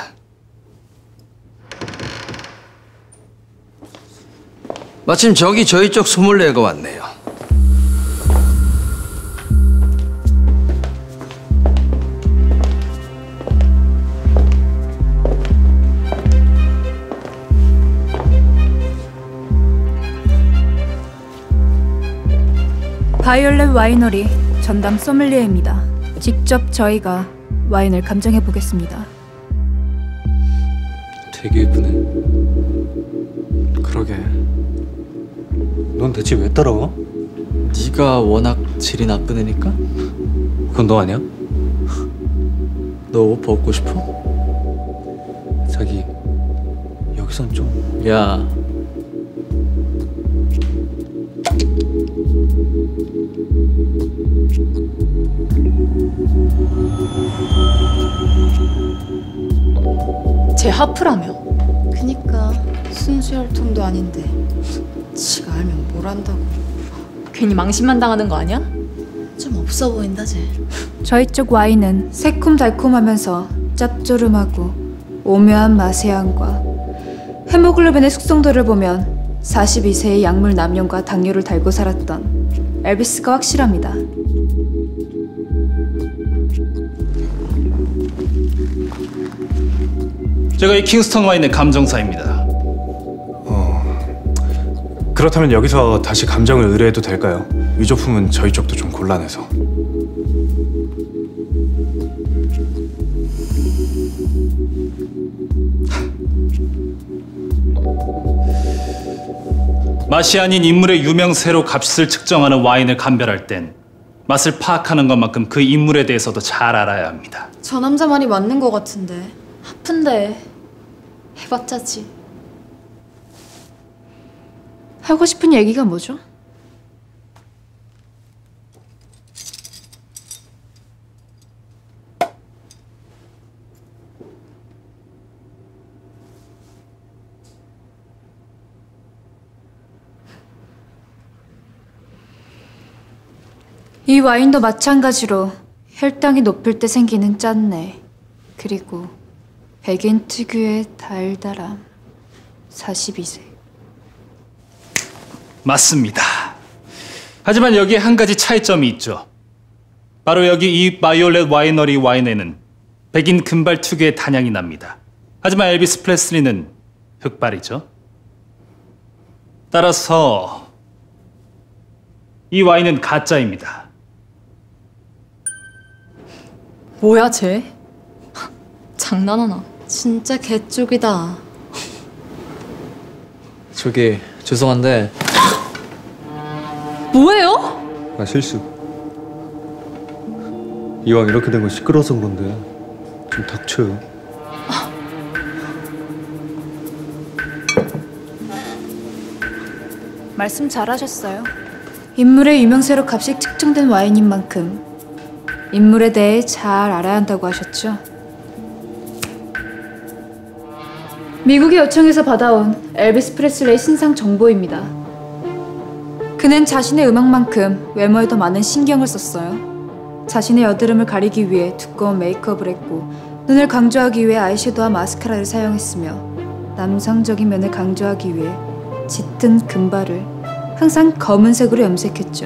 마침 저기 저희 쪽 소믈리에가 왔네요. 바이올렛 와이너리 전담 소믈리에입니다. 직접 저희가 와인을 감정해 보겠습니다. 되게 예쁘네. 그러게. 넌 대체 왜 따라와? 네가 워낙 질이 나쁜 애니까? 그건 너 아니야? 너 옷 벗고 싶어? 자기 여기선 좀... 야, 제 하프라며. 그니까 순수 혈통도 아닌데 지가 알면 뭘 안다고. 괜히 망신만 당하는 거 아니야? 좀 없어 보인다 쟤. 저희 쪽 와인은 새콤달콤하면서 짭조름하고 오묘한 맛의 향과 헤모글로빈의 숙성도를 보면 사십이 세의 약물 남용과 당뇨를 달고 살았던 엘비스가 확실합니다. 제가 이 킹스턴 와인의 감정사입니다. 어... 그렇다면 여기서 다시 감정을 의뢰해도 될까요? 위조품은 저희 쪽도 좀 곤란해서. 맛이 아닌 인물의 유명세로 값을 측정하는 와인을 감별할 땐 맛을 파악하는 것만큼 그 인물에 대해서도 잘 알아야 합니다. 저 남자 말이 맞는 것 같은데. 아픈데 해봤자지. 하고 싶은 얘기가 뭐죠? 이 와인도 마찬가지로 혈당이 높을 때 생기는 짠내, 그리고 백인 특유의 달달함. 사십이 세. 맞습니다. 하지만 여기에 한 가지 차이점이 있죠. 바로 여기 이 바이올렛 와이너리 와인에는 백인 금발 특유의 단향이 납니다. 하지만 엘비스 프레슬리는 흑발이죠. 따라서 이 와인은 가짜입니다. 뭐야 쟤? 장난하나? 진짜 개쪽이다. 저기 죄송한데 뭐예요? 아 실수. 이왕 이렇게 된 건 시끄러워서 그런데 좀 닥쳐요. 말씀 잘하셨어요. 인물의 유명세로 값이 측정된 와인인 만큼 인물에 대해 잘 알아야 한다고 하셨죠? 미국의 요청에서 받아온 엘비스 프레슬리의 신상 정보입니다. 그는 자신의 음악만큼 외모에도 많은 신경을 썼어요. 자신의 여드름을 가리기 위해 두꺼운 메이크업을 했고 눈을 강조하기 위해 아이섀도우와 마스카라를 사용했으며 남성적인 면을 강조하기 위해 짙은 금발을 항상 검은색으로 염색했죠.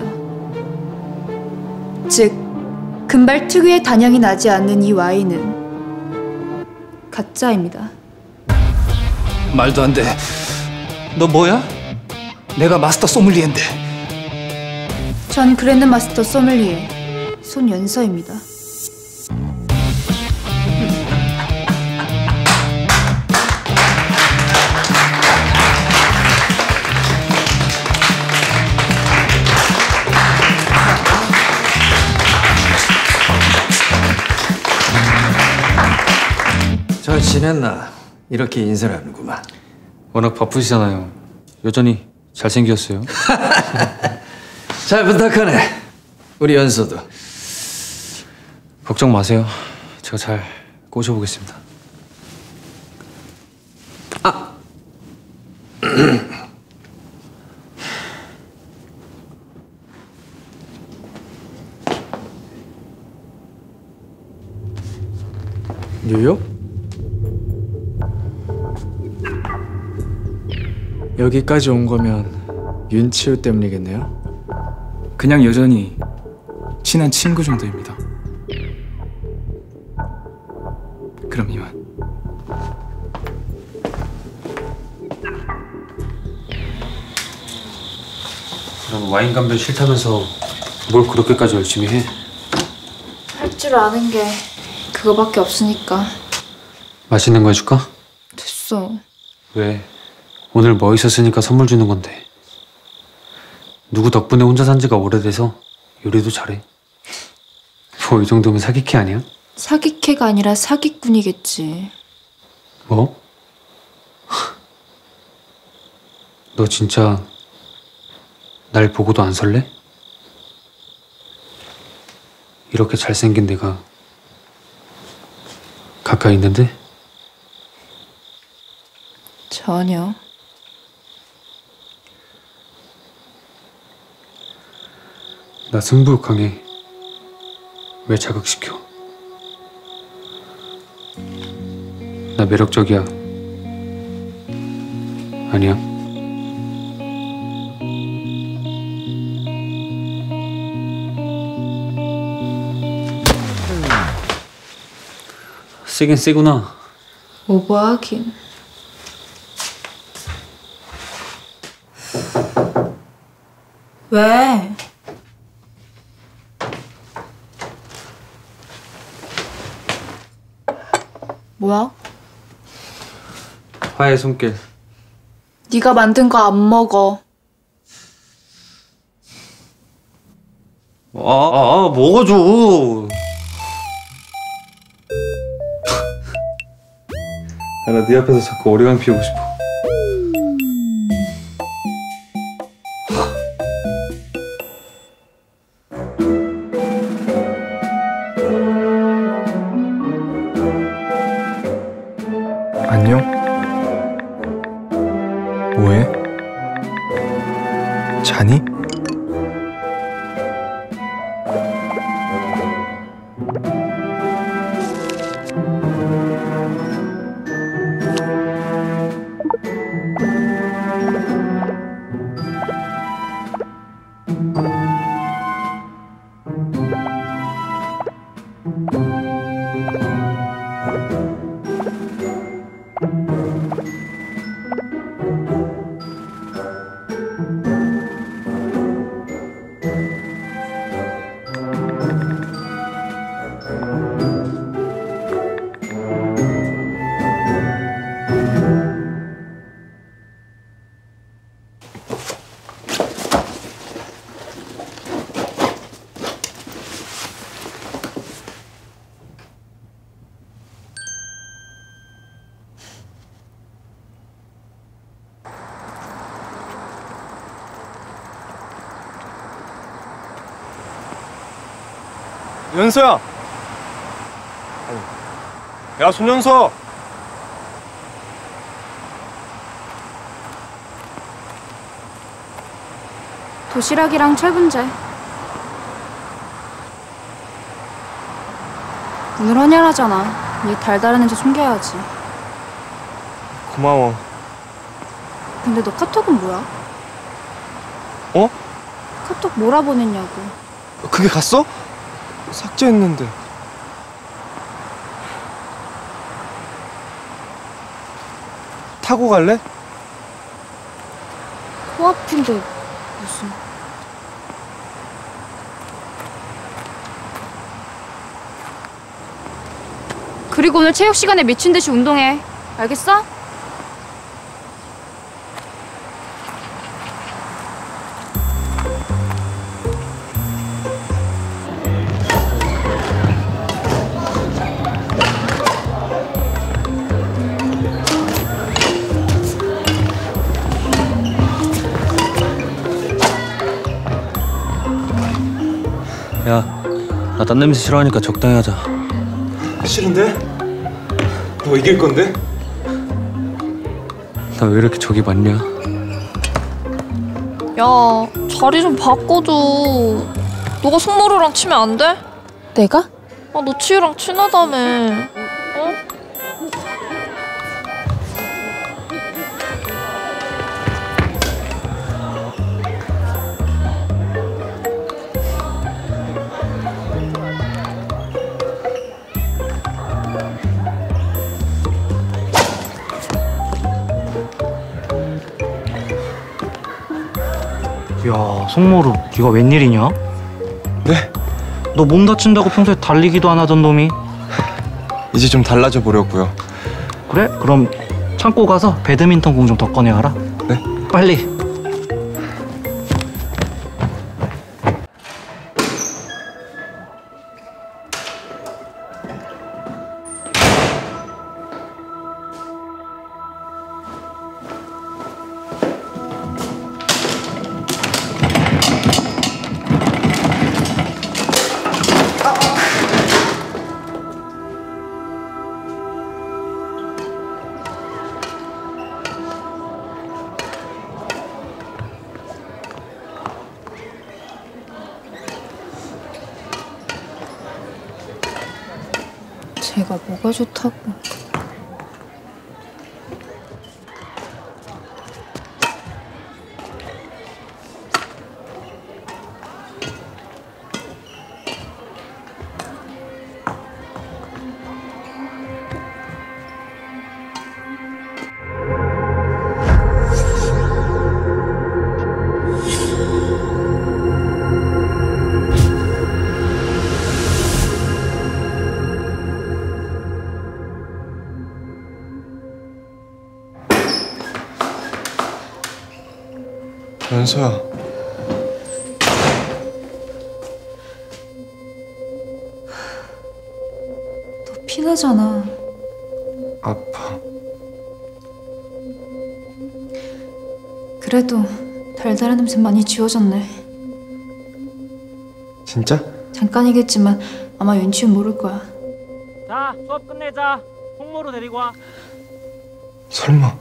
즉, 금발 특유의 단향이 나지 않는 이 와인은 가짜입니다. 말도 안 돼. 너 뭐야? 내가 마스터 소믈리에인데. 전 그랜드 마스터 소믈리에 손연서입니다. 잘 지냈나? 이렇게 인사를 하는구만. 워낙 바쁘시잖아요. 여전히 잘생겼어요. 잘 부탁하네. 우리 연서도. 걱정 마세요. 제가 잘 꼬셔보겠습니다. 아! 뉴욕? 여기까지 온 거면 윤치우 때문이겠네요? 그냥 여전히 친한 친구 정도입니다. 그럼 이만. 그럼 와인 감별 싫다면서 뭘 그렇게까지 열심히 해? 할 줄 아는 게 그거밖에 없으니까. 맛있는 거 해줄까? 됐어. 왜? 오늘 뭐 있었으니까 선물 주는 건데. 누구 덕분에 혼자 산 지가 오래돼서 요리도 잘해. 뭐 이 정도면 사기캐 아니야? 사기캐가 아니라 사기꾼이겠지. 뭐? 너 진짜 날 보고도 안 설레? 이렇게 잘생긴 내가 가까이 있는데? 전혀. 나 승부욕 강해. 왜 자극시켜? 나 매력적이야. 아니야? 세긴 세구나. 오버하긴. 왜? 뭐야? 화해 손길. 네가 만든 거 안 먹어. 아, 아 먹어줘. 나 네 앞에서 자꾸 오리강 피우고 싶어. 안녕? 뭐해? 자니? 연서야! 야, 손연서! 도시락이랑 철분제. 오늘 헌혈하잖아. 이 달달한 애 숨겨야지. 고마워. 근데 너 카톡은 뭐야? 어? 카톡 뭐라 보냈냐고. 그게 갔어? 삭제했는데. 타고 갈래? 코앞인데 무슨. 그리고 오늘 체육 시간에 미친 듯이 운동해. 알겠어? 야, 나 딴 냄새 싫어하니까 적당히 하자. 싫은데? 너 이길 건데? 나 왜 이렇게 적이 많냐? 야, 자리 좀 바꿔줘. 너가 손모르랑 치면 안 돼? 내가? 아, 너 치유랑 친하다며. 어? 야, 송모루, 네가 웬일이냐? 네? 너 몸 다친다고 평소에 달리기도 안 하던 놈이. 이제 좀 달라져 보려고요. 그래? 그럼 창고 가서 배드민턴 공 좀 더 꺼내와라. 네? 빨리. 제가 뭐가 좋다고. 연서야. 피나잖아. 아파. 그래도 달달한 냄새 많이 지워졌네. 진짜? 잠깐이겠지만 아마 연치는 모를 거야. 자, 수업 끝내자. 홍모로 데리고 와. 설마.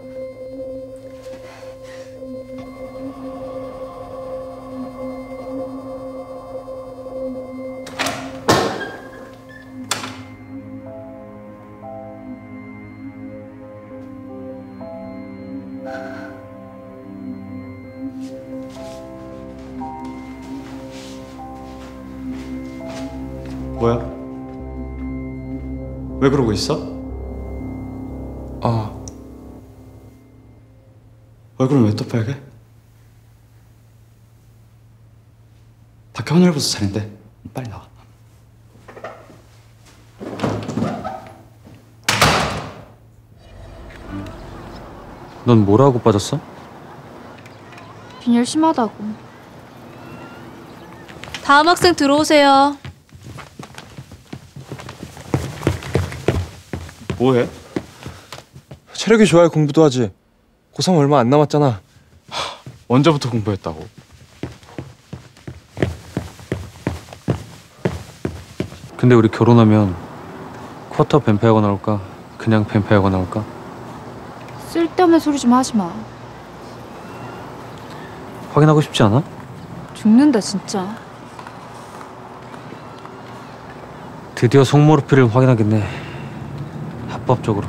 뭐야? 왜 그러고 있어? 아, 얼굴은 왜 또 빨개? 다 겨울부터 차린데 빨리 나와. 넌 뭐라고 빠졌어? 빈혈 심하다고. 다음 학생 들어오세요. 뭐해? 체력이 좋아야 공부도 하지. 고삼 얼마 안 남았잖아. 언제부터 공부했다고? 근데 우리 결혼하면 쿼터 뱀파이어가 나올까? 그냥 뱀파이어가 나올까? 쓸데없는 소리 좀 하지 마. 확인하고 싶지 않아? 죽는다 진짜. 드디어 송모르피를 확인하겠네. 합법적으로.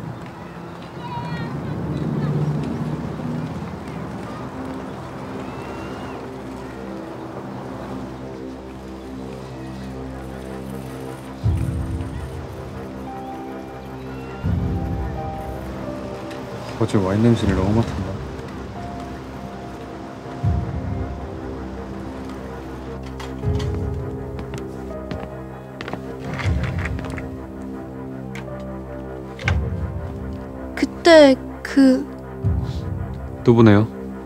어제 와인 냄새를 너무 맡았나? 그때 그 누구네요?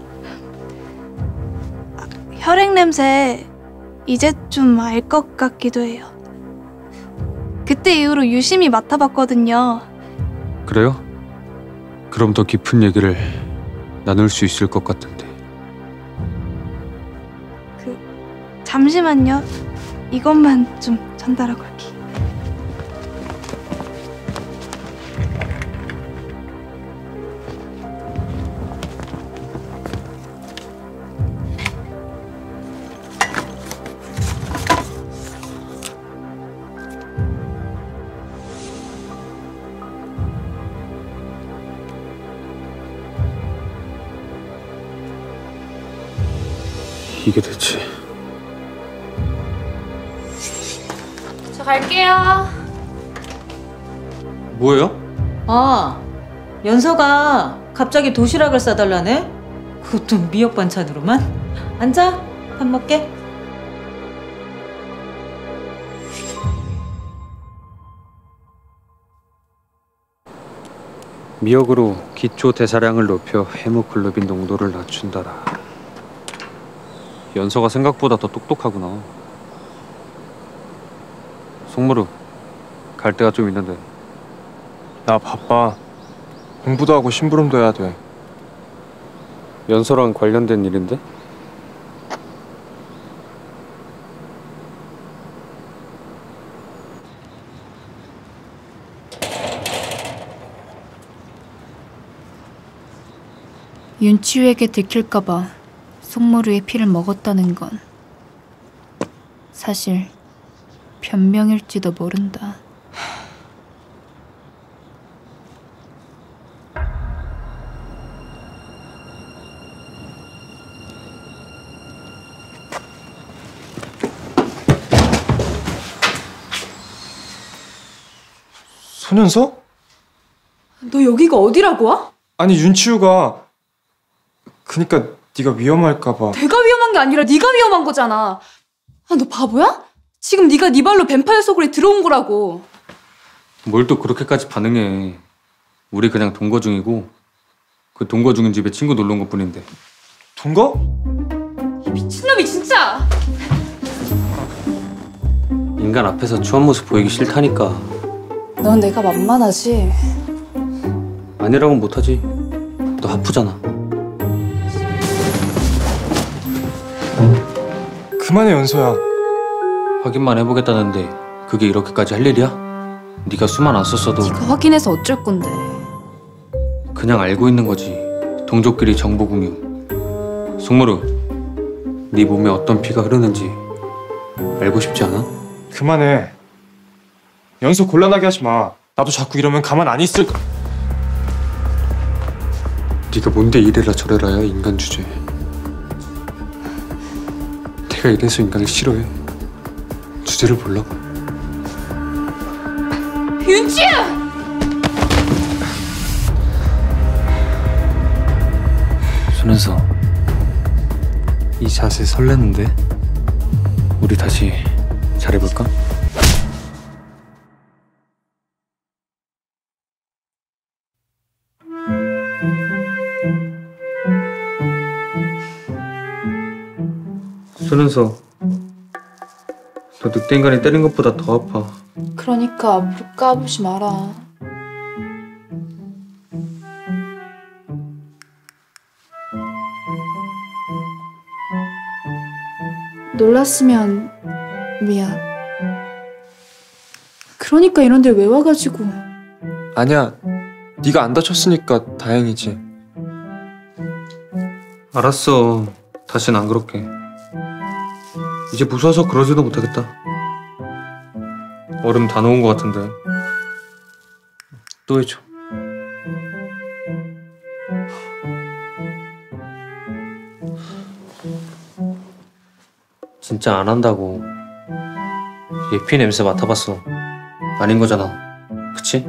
혈액 냄새 이제 좀 알 것 같기도 해요. 그때 이후로 유심히 맡아봤거든요. 그래요? 그럼 더 깊은 얘기를 나눌 수 있을 것 같은데. 그 잠시만요. 이것만 좀 전달하고 올게. 이게 대체. 저 갈게요. 뭐예요? 아, 연서가 갑자기 도시락을 싸달라네? 그것도 미역 반찬으로만? 앉아, 밥 먹게. 미역으로 기초 대사량을 높여 헤모글로빈 농도를 낮춘다라. 연서가 생각보다 더 똑똑하구나. 송무르, 갈 데가 좀 있는데. 나 바빠. 공부도 하고 심부름도 해야 돼. 연서랑 관련된 일인데? 윤치우에게 들킬까봐 송모르의 피를 먹었다는 건 사실 변명일지도 모른다. 손연서? 너 여기가 어디라고 와? 아니 윤치우가 그니까 네가 위험할까봐. 내가 위험한 게 아니라 네가 위험한 거잖아. 아, 너 바보야? 지금 네가 네 발로 뱀파이어 속으로 들어온 거라고. 뭘 또 그렇게까지 반응해. 우리 그냥 동거 중이고 그 동거 중인 집에 친구 놀러 온 것뿐인데. 동거? 이 미친놈이 진짜. 인간 앞에서 추한 모습 보이기 싫다니까. 넌 내가 만만하지? 아니라고는 못하지. 너 하프잖아. 그만해 연서야. 확인만 해보겠다는데 그게 이렇게까지 할 일이야? 네가 수만 안 썼어도 네가 확인해서 어쩔 건데. 그냥 알고 있는 거지. 동족끼리 정보 공유. 송무르, 네 몸에 어떤 피가 흐르는지 알고 싶지 않아? 그만해. 연서 곤란하게 하지 마. 나도 자꾸 이러면 가만 안 있을 거. 네가 뭔데 이래라 저래라야 인간 주제. 내가 이래서 인간을 싫어해. 주제를 몰라. 윤지야! 손은서, 이 자세 설레는데? 우리 다시 잘해볼까? 손은서, 너 늑대 인간이 때린 것보다 더 아파. 그러니까 앞으로 까부지 마라. 놀랐으면 미안. 그러니까 이런 데 왜 와가지고. 아니야. 네가 안 다쳤으니까 다행이지. 알았어. 다신 안 그럴게. 이제 무서워서 그러지도 못하겠다. 얼음 다 녹은 것 같은데. 또 해줘. 진짜 안 한다고. 얘 피 냄새 맡아봤어. 아닌 거잖아. 그치?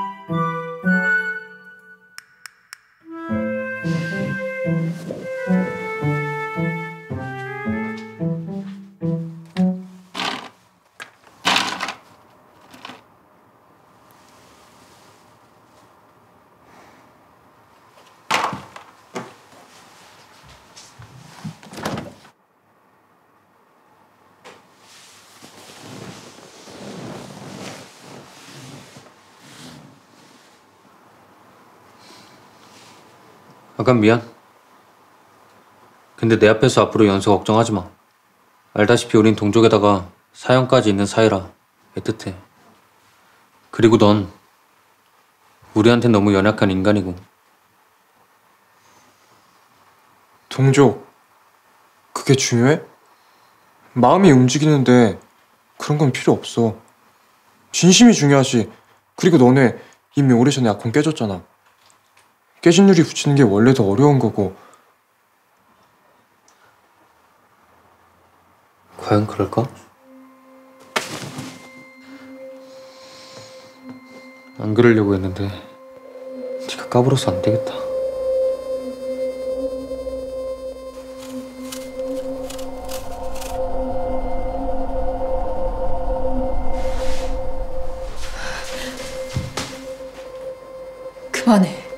아깐 미안. 근데 내 앞에서 앞으로 연서 걱정하지 마. 알다시피 우린 동족에다가 사형까지 있는 사이라 애틋해. 그리고 넌 우리한텐 너무 연약한 인간이고. 동족, 그게 중요해? 마음이 움직이는데 그런 건 필요 없어. 진심이 중요하지. 그리고 너네 이미 오래전에 약혼 깨졌잖아. 깨진 유리 붙이는 게 원래 더 어려운 거고. 과연 그럴까? 안 그러려고 했는데 네가 까불어서 안 되겠다. 그만해.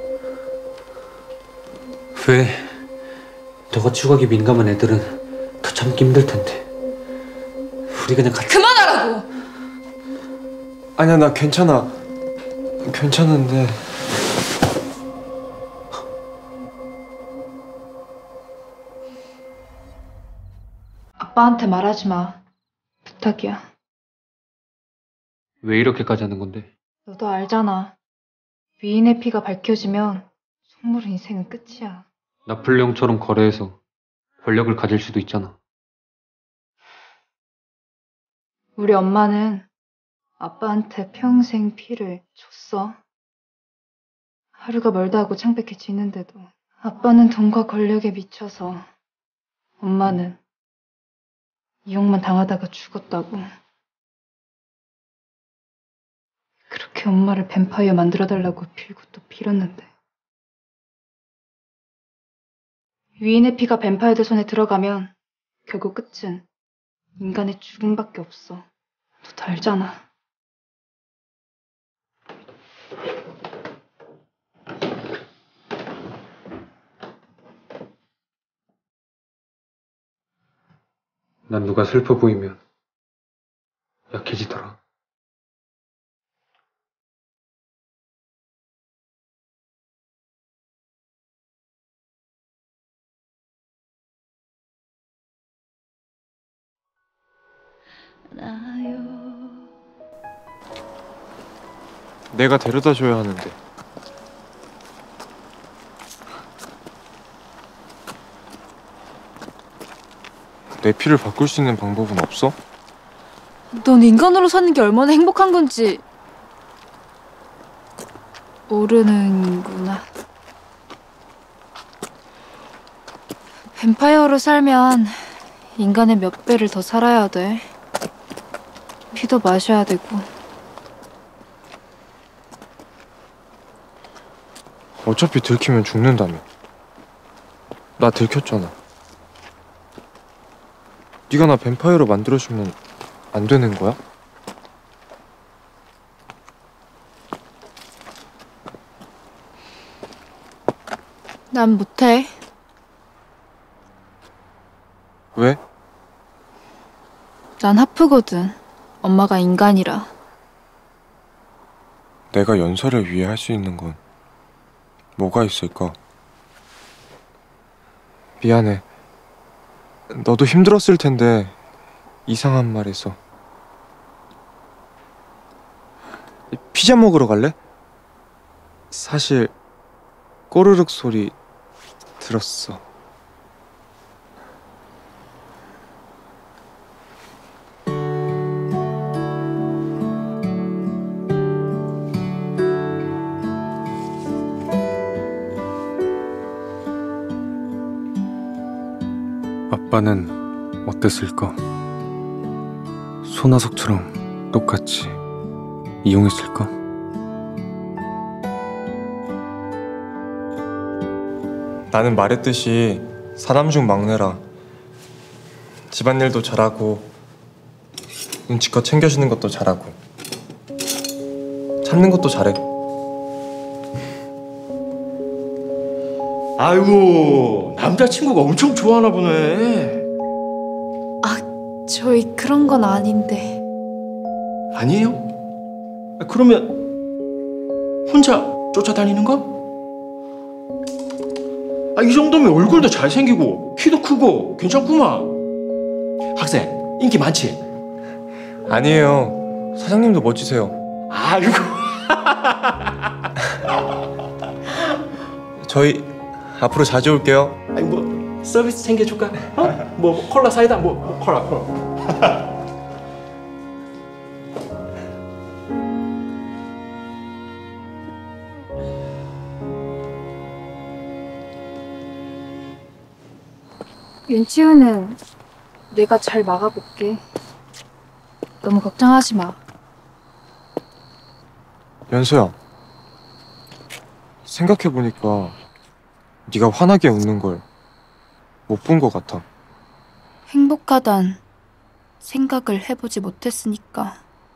왜? 너같이 후각이 민감한 애들은 더 참기 힘들 텐데. 우리 그냥 같이. 그만하라고! 아니야, 나 괜찮아. 괜찮은데. 아빠한테 말하지 마. 부탁이야. 왜 이렇게까지 하는 건데? 너도 알잖아. 위인의 피가 밝혀지면 속물 인생은 끝이야. 나폴레옹처럼 거래해서 권력을 가질 수도 있잖아. 우리 엄마는 아빠한테 평생 피를 줬어. 하루가 멀다 하고 창백해지는데도 아빠는 돈과 권력에 미쳐서, 엄마는 이용만 당하다가 죽었다고. 그렇게 엄마를 뱀파이어 만들어달라고 빌고 또 빌었는데, 위인의 피가 뱀파이어들 손에 들어가면 결국 끝은 인간의 죽음밖에 없어. 너도 알잖아. 난 누가 슬퍼 보이면 약해지더라. 내가 데려다 줘야 하는데. 내 피를 바꿀 수 있는 방법은 없어? 넌 인간으로 사는 게 얼마나 행복한 건지 모르는구나. 뱀파이어로 살면 인간의 몇 배를 더 살아야 돼. 피도 마셔야 되고. 어차피 들키면 죽는다며. 나 들켰잖아. 네가 나 뱀파이어로 만들어주면 안 되는 거야? 난 못해. 왜? 난 하프거든. 엄마가 인간이라. 내가 연서를 위해 할 수 있는 건 뭐가 있을까? 미안해. 너도 힘들었을 텐데 이상한 말 해서. 피자 먹으러 갈래? 사실 꼬르륵 소리 들었어. 아빠는 어땠을까? 손아섭처럼 똑같이 이용했을까? 나는 말했듯이 사람 중 막내라. 집안일도 잘하고 눈치껏 챙겨주는 것도 잘하고 참는 것도 잘해. 아이고, 남자친구가 엄청 좋아하나 보네. 아, 저희 그런 건 아닌데. 아니에요? 그러면 혼자 쫓아다니는 거? 아, 이 정도면 얼굴도 잘생기고 키도 크고 괜찮구만. 학생, 인기 많지? 아니에요. 사장님도 멋지세요. 아이고. 저희 앞으로 자주 올게요. 아니 뭐 서비스 챙겨줄까? 어? 뭐, 뭐 콜라 사이다 뭐, 뭐 콜라 콜라. 윤치우는 내가 잘 막아볼게. 너무 걱정하지 마. 연서야, 생각해보니까 네가 환하게 웃는 걸 못 본 것 같아. 행복하단 생각을 해보지 못했으니까.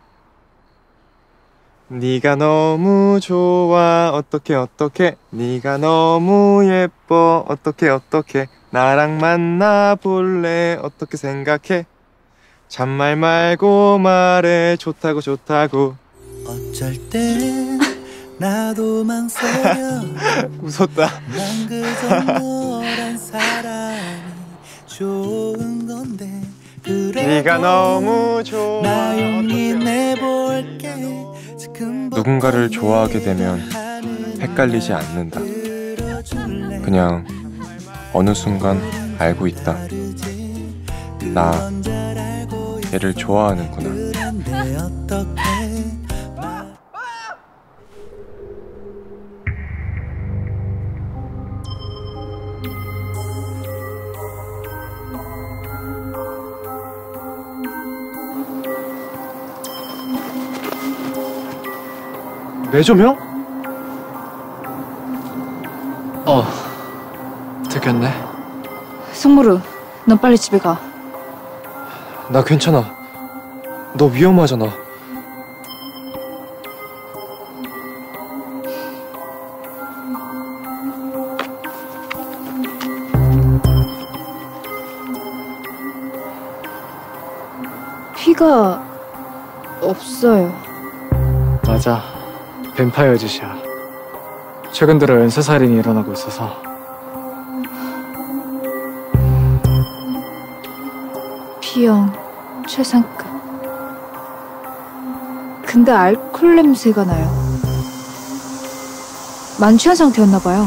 네가 너무 좋아 어떡해 어떡해 네가 너무 예뻐 어떡해 어떡해 나랑 만나볼래 어떻게 생각해 잔말 말고 말해 좋다고 좋다고. 어쩔 땐 나도 망설여. 웃었다. 난 그저 너란 사람이 좋은 건데 네가 너무 좋아 나 용기 내볼게. 누군가를 좋아하게 되면 헷갈리지 않는다. 그냥 어느 순간 알고 있다. 나 얘를 좋아하는구나. 매점형? 어, 들켰네. 송무루, 넌 빨리 집에 가. 나 괜찮아. 너 위험하잖아. 피가 없어요. 맞아. 뱀파이어 짓이야. 최근 들어 연쇄살인이 일어나고 있어서. B형 최상급. 근데 알코올 냄새가 나요. 만취한 상태였나 봐요.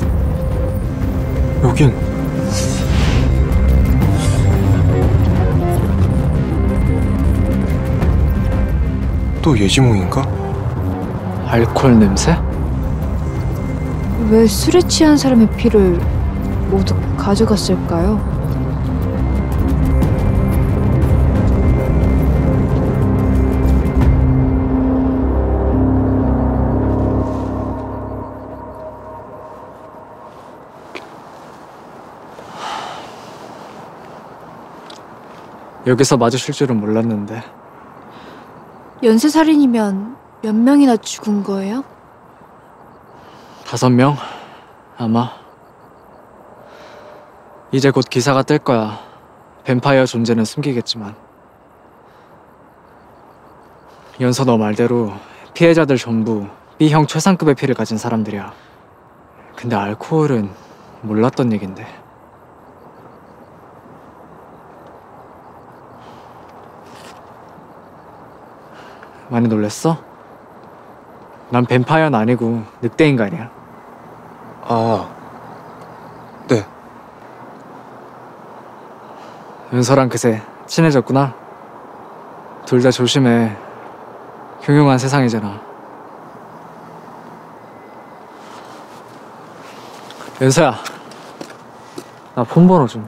여긴 또 예지몽인가? 알코올 냄새? 왜 술에 취한 사람의 피를 모두 가져갔을까요? 여기서 마주칠 줄은 몰랐는데. 연쇄살인이면 몇 명이나 죽은 거예요? 다섯 명? 아마. 이제 곧 기사가 뜰 거야. 뱀파이어 존재는 숨기겠지만. 연서 너 말대로 피해자들 전부 B형 최상급의 피를 가진 사람들이야. 근데 알코올은 몰랐던 얘긴데. 많이 놀랬어? 난 뱀파이어는 아니고 늑대 인간이야. 아, 네. 은서랑 그새 친해졌구나. 둘 다 조심해. 흉흉한 세상이잖아. 은서야, 나 폰 번호 좀.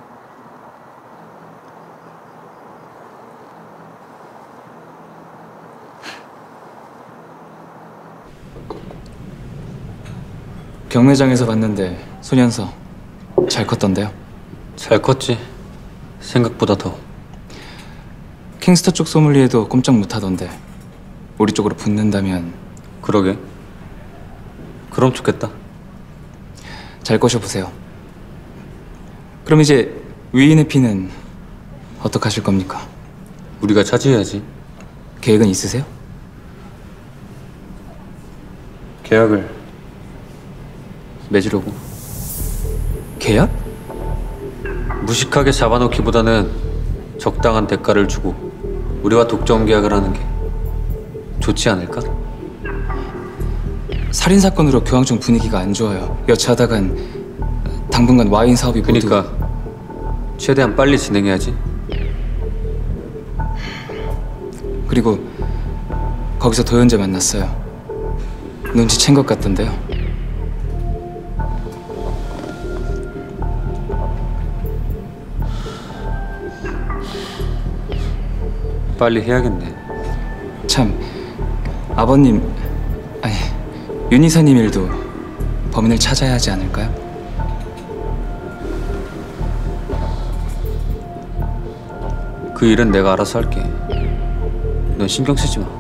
경매장에서 봤는데 소년서 잘 컸던데요? 잘 컸지. 생각보다 더. 킹스터 쪽 소믈리에도 꼼짝 못하던데 우리 쪽으로 붙는다면. 그러게. 그럼 좋겠다. 잘 꼬셔보세요. 그럼 이제 위인의 피는 어떡하실 겁니까? 우리가 차지해야지. 계획은 있으세요? 계약을 맺으려고. 계약? 무식하게 잡아놓기보다는 적당한 대가를 주고 우리와 독점 계약을 하는 게 좋지 않을까? 살인사건으로 교황청 분위기가 안 좋아요. 여차하다간 당분간 와인 사업이 모두... 그러니까 최대한 빨리 진행해야지. 그리고 거기서 도연재 만났어요. 눈치챈 것 같던데요. 빨리 해야겠네. 참, 아버님, 아니, 윤 이사님 일도 범인을 찾아야 하지 않을까요? 그 일은 내가 알아서 할게. 넌 신경 쓰지 마.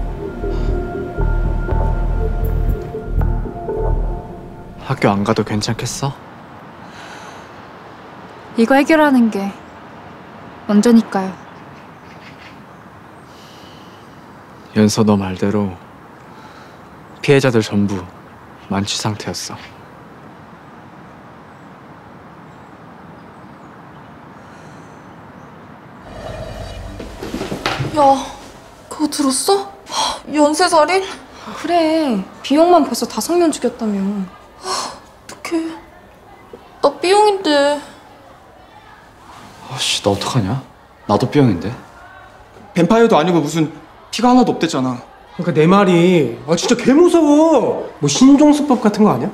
학교 안 가도 괜찮겠어? 이거 해결하는 게 먼저니까요. 연서 너 말대로 피해자들 전부 만취 상태였어. 야, 그거 들었어? 연쇄살인? 그래, 비용만 벌써 다섯 명 죽였다며. 어떡해. 나 B형인데. 아씨, 나 어떡하냐? 나도 B형인데. 뱀파이어도 아니고 무슨 피가 하나도 없댔잖아. 그러니까 내 말이 아 진짜 개 무서워. 뭐 신종수법 같은 거 아니야?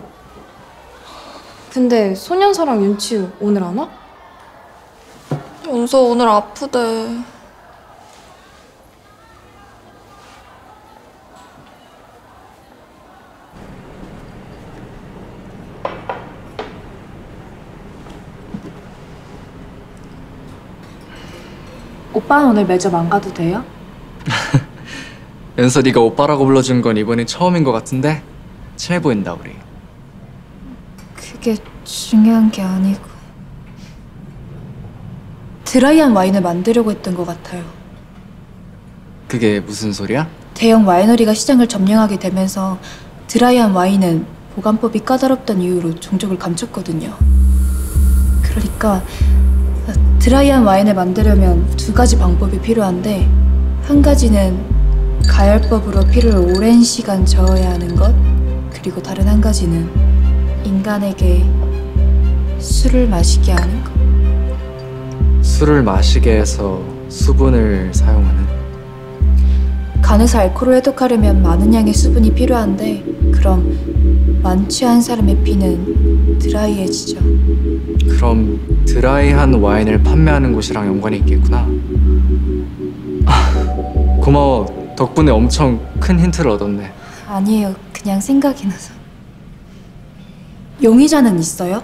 근데 소년서랑 윤치우 오늘 안 와? 연서 오늘 아프대. 오빠는 오늘 매점 안 가도 돼요? 연서 네가 오빠라고 불러준 건 이번이 처음인 것 같은데 친해 보인다 우리. 그게 중요한 게 아니고 드라이한 와인을 만들려고 했던 것 같아요. 그게 무슨 소리야? 대형 와이너리가 시장을 점령하게 되면서 드라이한 와인은 보관법이 까다롭다는 이유로 종족을 감췄거든요. 그러니까 드라이한 와인을 만들려면 두 가지 방법이 필요한데 한 가지는 가열법으로 피를 오랜 시간 저어야 하는 것, 그리고 다른 한 가지는 인간에게 술을 마시게 하는 것. 술을 마시게 해서 수분을 사용하는? 간에서 알코올을 해독하려면 많은 양의 수분이 필요한데, 그럼 만취한 사람의 피는 드라이해지죠. 그럼 드라이한 와인을 판매하는 곳이랑 연관이 있겠구나. 아, 고마워. 덕분에 엄청 큰 힌트를 얻었네. 아니에요. 그냥 생각이 나서. 용의자는 있어요?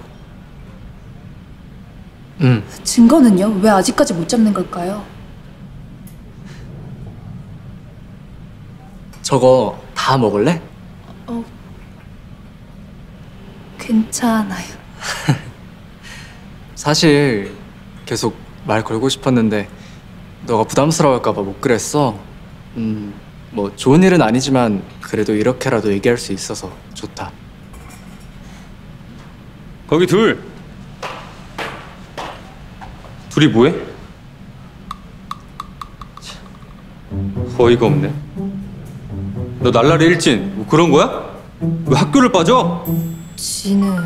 응. 증거는요? 왜 아직까지 못 잡는 걸까요? 저거 다 먹을래? 어, 괜찮아요. 사실 계속 말 걸고 싶었는데 너가 부담스러워할까 봐 못 그랬어. 음, 뭐 좋은 일은 아니지만 그래도 이렇게라도 얘기할 수 있어서 좋다. 거기 둘. 둘이 뭐해? 어이가 없네. 너 날라리 일진 뭐 그런 거야? 왜 학교를 빠져? 지는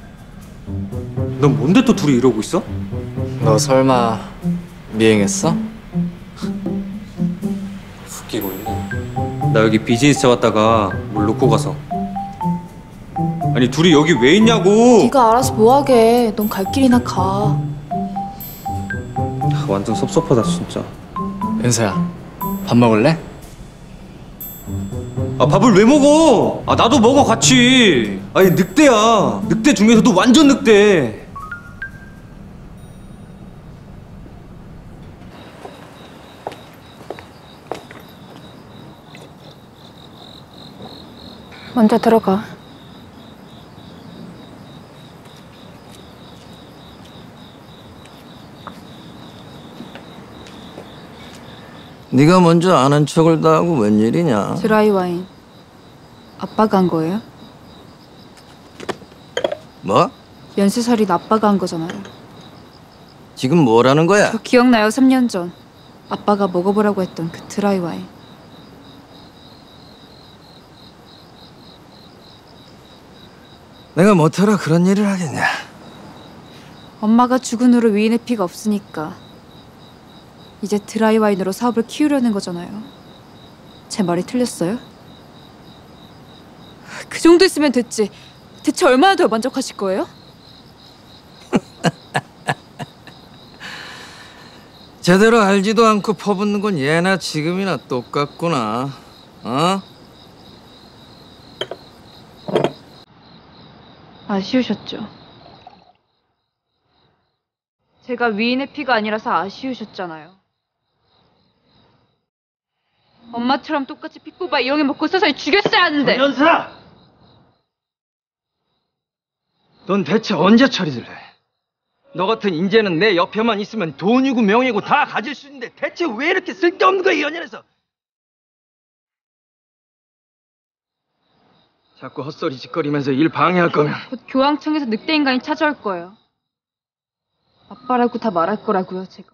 넌 뭔데 또 둘이 이러고 있어? 너 설마 미행했어? 웃기고 있네. 나 여기 비즈니스 왔다가 물 놓고 가서. 아니 둘이 여기 왜 있냐고. 네가 알아서 뭐하게. 넌 갈 길이나 가. 아, 완전 섭섭하다 진짜. 연서야, 밥 먹을래? 아 밥을 왜 먹어? 아 나도 먹어 같이. 아니 늑대야. 늑대 중에서도 완전 늑대. 먼저 들어가. 네가 먼저 아는 척을 다 하고 웬일이냐? 드라이 와인. 아빠가 한 거예요? 뭐? 연쇄살인 아빠가 한 거잖아요. 지금 뭐라는 거야? 저 기억나요? 삼 년 전 아빠가 먹어보라고 했던 그 드라이 와인. 내가 못하러 그런 일을 하겠냐? 엄마가 죽은 후로 위인의 피가 없으니까 이제 드라이 와인으로 사업을 키우려는 거잖아요. 제 말이 틀렸어요? 그 정도 있으면 됐지. 대체 얼마나 더 만족하실 거예요? 제대로 알지도 않고 퍼붓는 건 예나 지금이나 똑같구나. 어? 아쉬우셨죠? 제가 위인의 피가 아니라서 아쉬우셨잖아요. 엄마처럼 똑같이 피 뽑아 이용해 먹고 서서히 죽였어야 하는데. 연사! 넌 대체 언제 처리 들래? 너 같은 인재는 내 옆에만 있으면 돈이고 명예고 다 가질 수 있는데 대체 왜 이렇게 쓸데없는 거야 이 연연에서? 자꾸 헛소리 짓거리면서 일 방해할 거면 곧 교황청에서 늑대 인간이 찾아올 거예요. 아빠라고 다 말할 거라고요, 제가.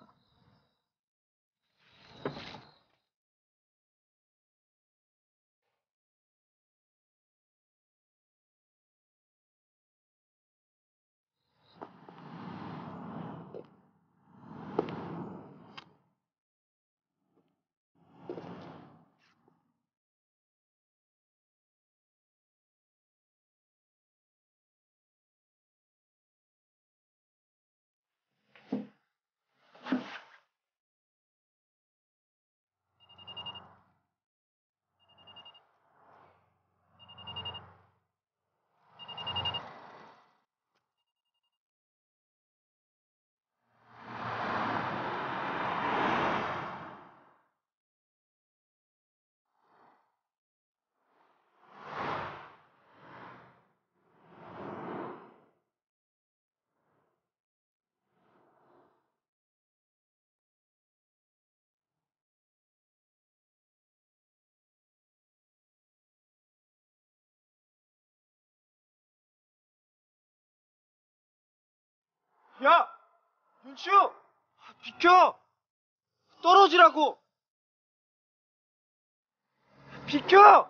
야! 윤치우! 비켜! 떨어지라고! 비켜!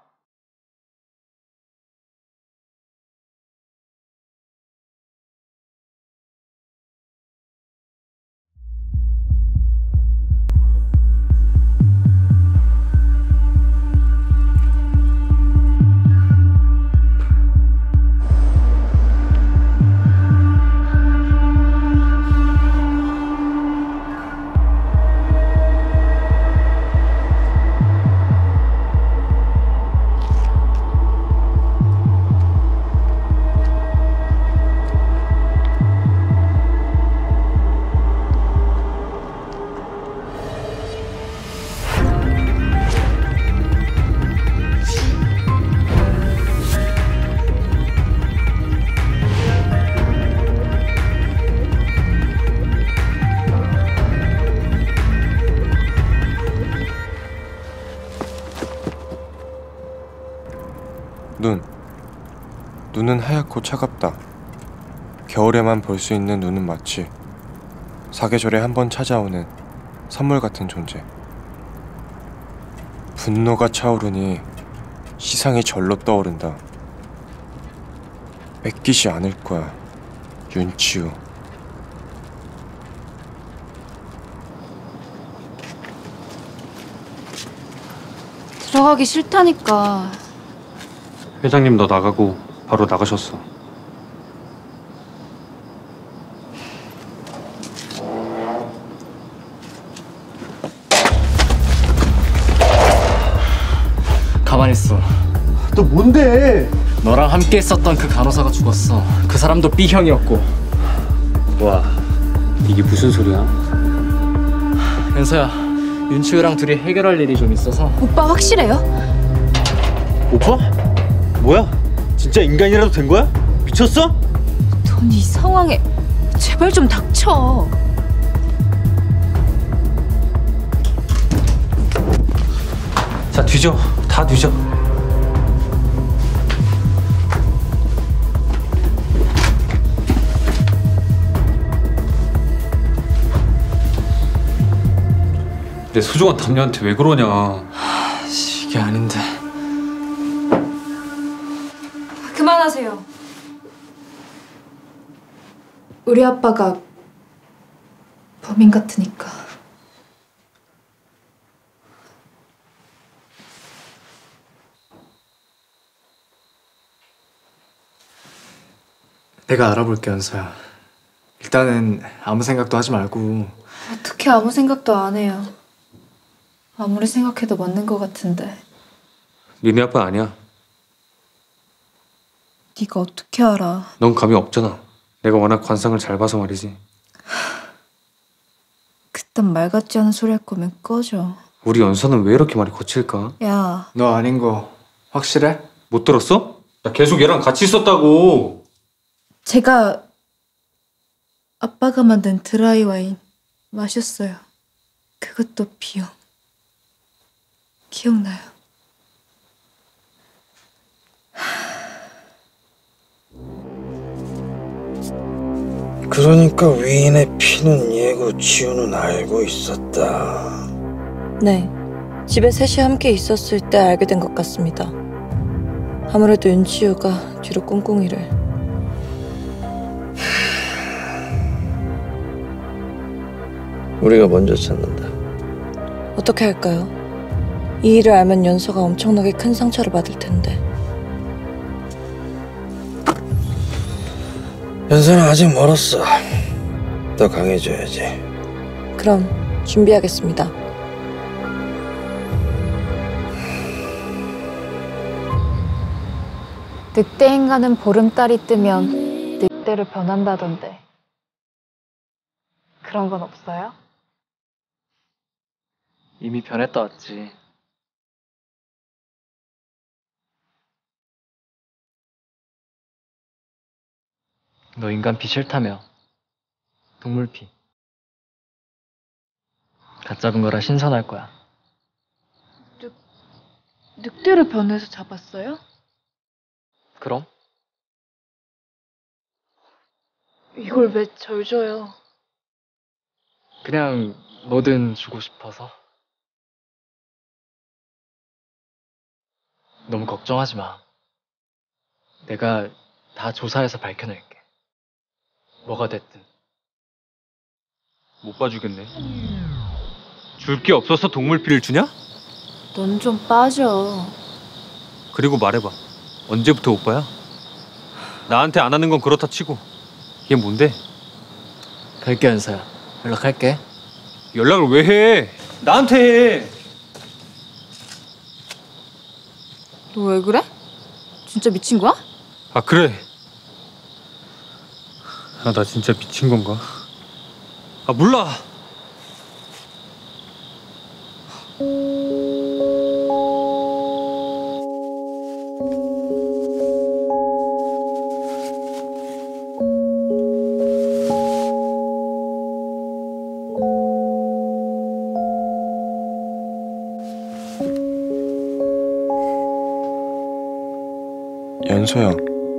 눈. 눈은 하얗고 차갑다. 겨울에만 볼 수 있는 눈은 마치 사계절에 한 번 찾아오는 선물 같은 존재. 분노가 차오르니 시상이 절로 떠오른다. 뺏기지 않을 거야, 윤치우. 들어가기 싫다니까. 회장님 너 나가고 바로 나가셨어. 가만히 있어. 너 뭔데? 너랑 함께 있었던 그 간호사가 죽었어. 그 사람도 B형이었고. 와, 이게 무슨 소리야? 연서야, 윤치우랑 둘이 해결할 일이 좀 있어서. 오빠 확실해요? 오빠? 뭐야? 진짜 인간이라도 된 거야? 미쳤어? 넌 이 상황에 제발 좀 닥쳐. 자, 뒤져. 다 뒤져. 내 소중한 담녀한테 왜 그러냐. 이게 아닌데. 그만하세요. 우리 아빠가 범인 같으니까. 내가 알아볼게, 연서야. 일단은 아무 생각도 하지 말고. 어떻게 아무 생각도 안 해요. 아무리 생각해도 맞는 것 같은데. 니네 아빠 아니야. 네가 어떻게 알아? 넌 감이 없잖아. 내가 워낙 관상을 잘 봐서 말이지. 그딴 말 같지 않은 소리 할 거면 꺼져. 우리 연서는 왜 이렇게 말이 거칠까? 야, 너 아닌 거 확실해? 못 들었어? 나 계속 얘랑 같이 있었다고. 제가 아빠가 만든 드라이 와인 마셨어요. 그것도 B형. 기억나요. 그러니까 위인의 피는 얘고 지우는 알고 있었다. 네, 집에 셋이 함께 있었을 때 알게 된 것 같습니다. 아무래도 윤치우가 뒤로 꿍꿍이를. 우리가 먼저 찾는다. 어떻게 할까요? 이 일을 알면 연서가 엄청나게 큰 상처를 받을 텐데. 연서는 아직 멀었어. 더 강해져야지. 그럼 준비하겠습니다. 늑대 인간은 보름달이 뜨면 늑대로 변한다던데. 그런 건 없어요? 이미 변했다 왔지. 너 인간 피 싫다며. 동물 피. 갓 잡은 거라 신선할 거야. 늑, 늑대로 변해서 잡았어요? 그럼? 이걸 왜 절 줘요? 그냥 뭐든 주고 싶어서. 너무 걱정하지 마. 내가 다 조사해서 밝혀낼게. 뭐가 됐든. 못 봐주겠네. 줄 게 없어서 동물 피를 주냐? 넌 좀 빠져. 그리고 말해봐. 언제부터 오빠야? 나한테 안 하는 건 그렇다 치고 이게 뭔데? 갈게 연서야. 연락할게. 연락을 왜 해? 나한테 해. 너 왜 그래? 진짜 미친 거야? 아 그래. 아 나 진짜 미친 건가? 아 몰라. 연서야.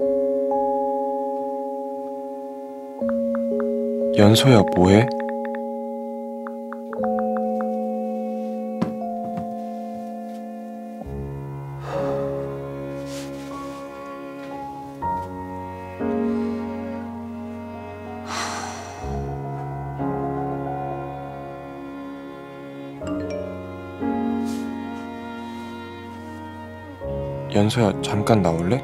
연서야, 뭐해? 연서야, 잠깐 나올래?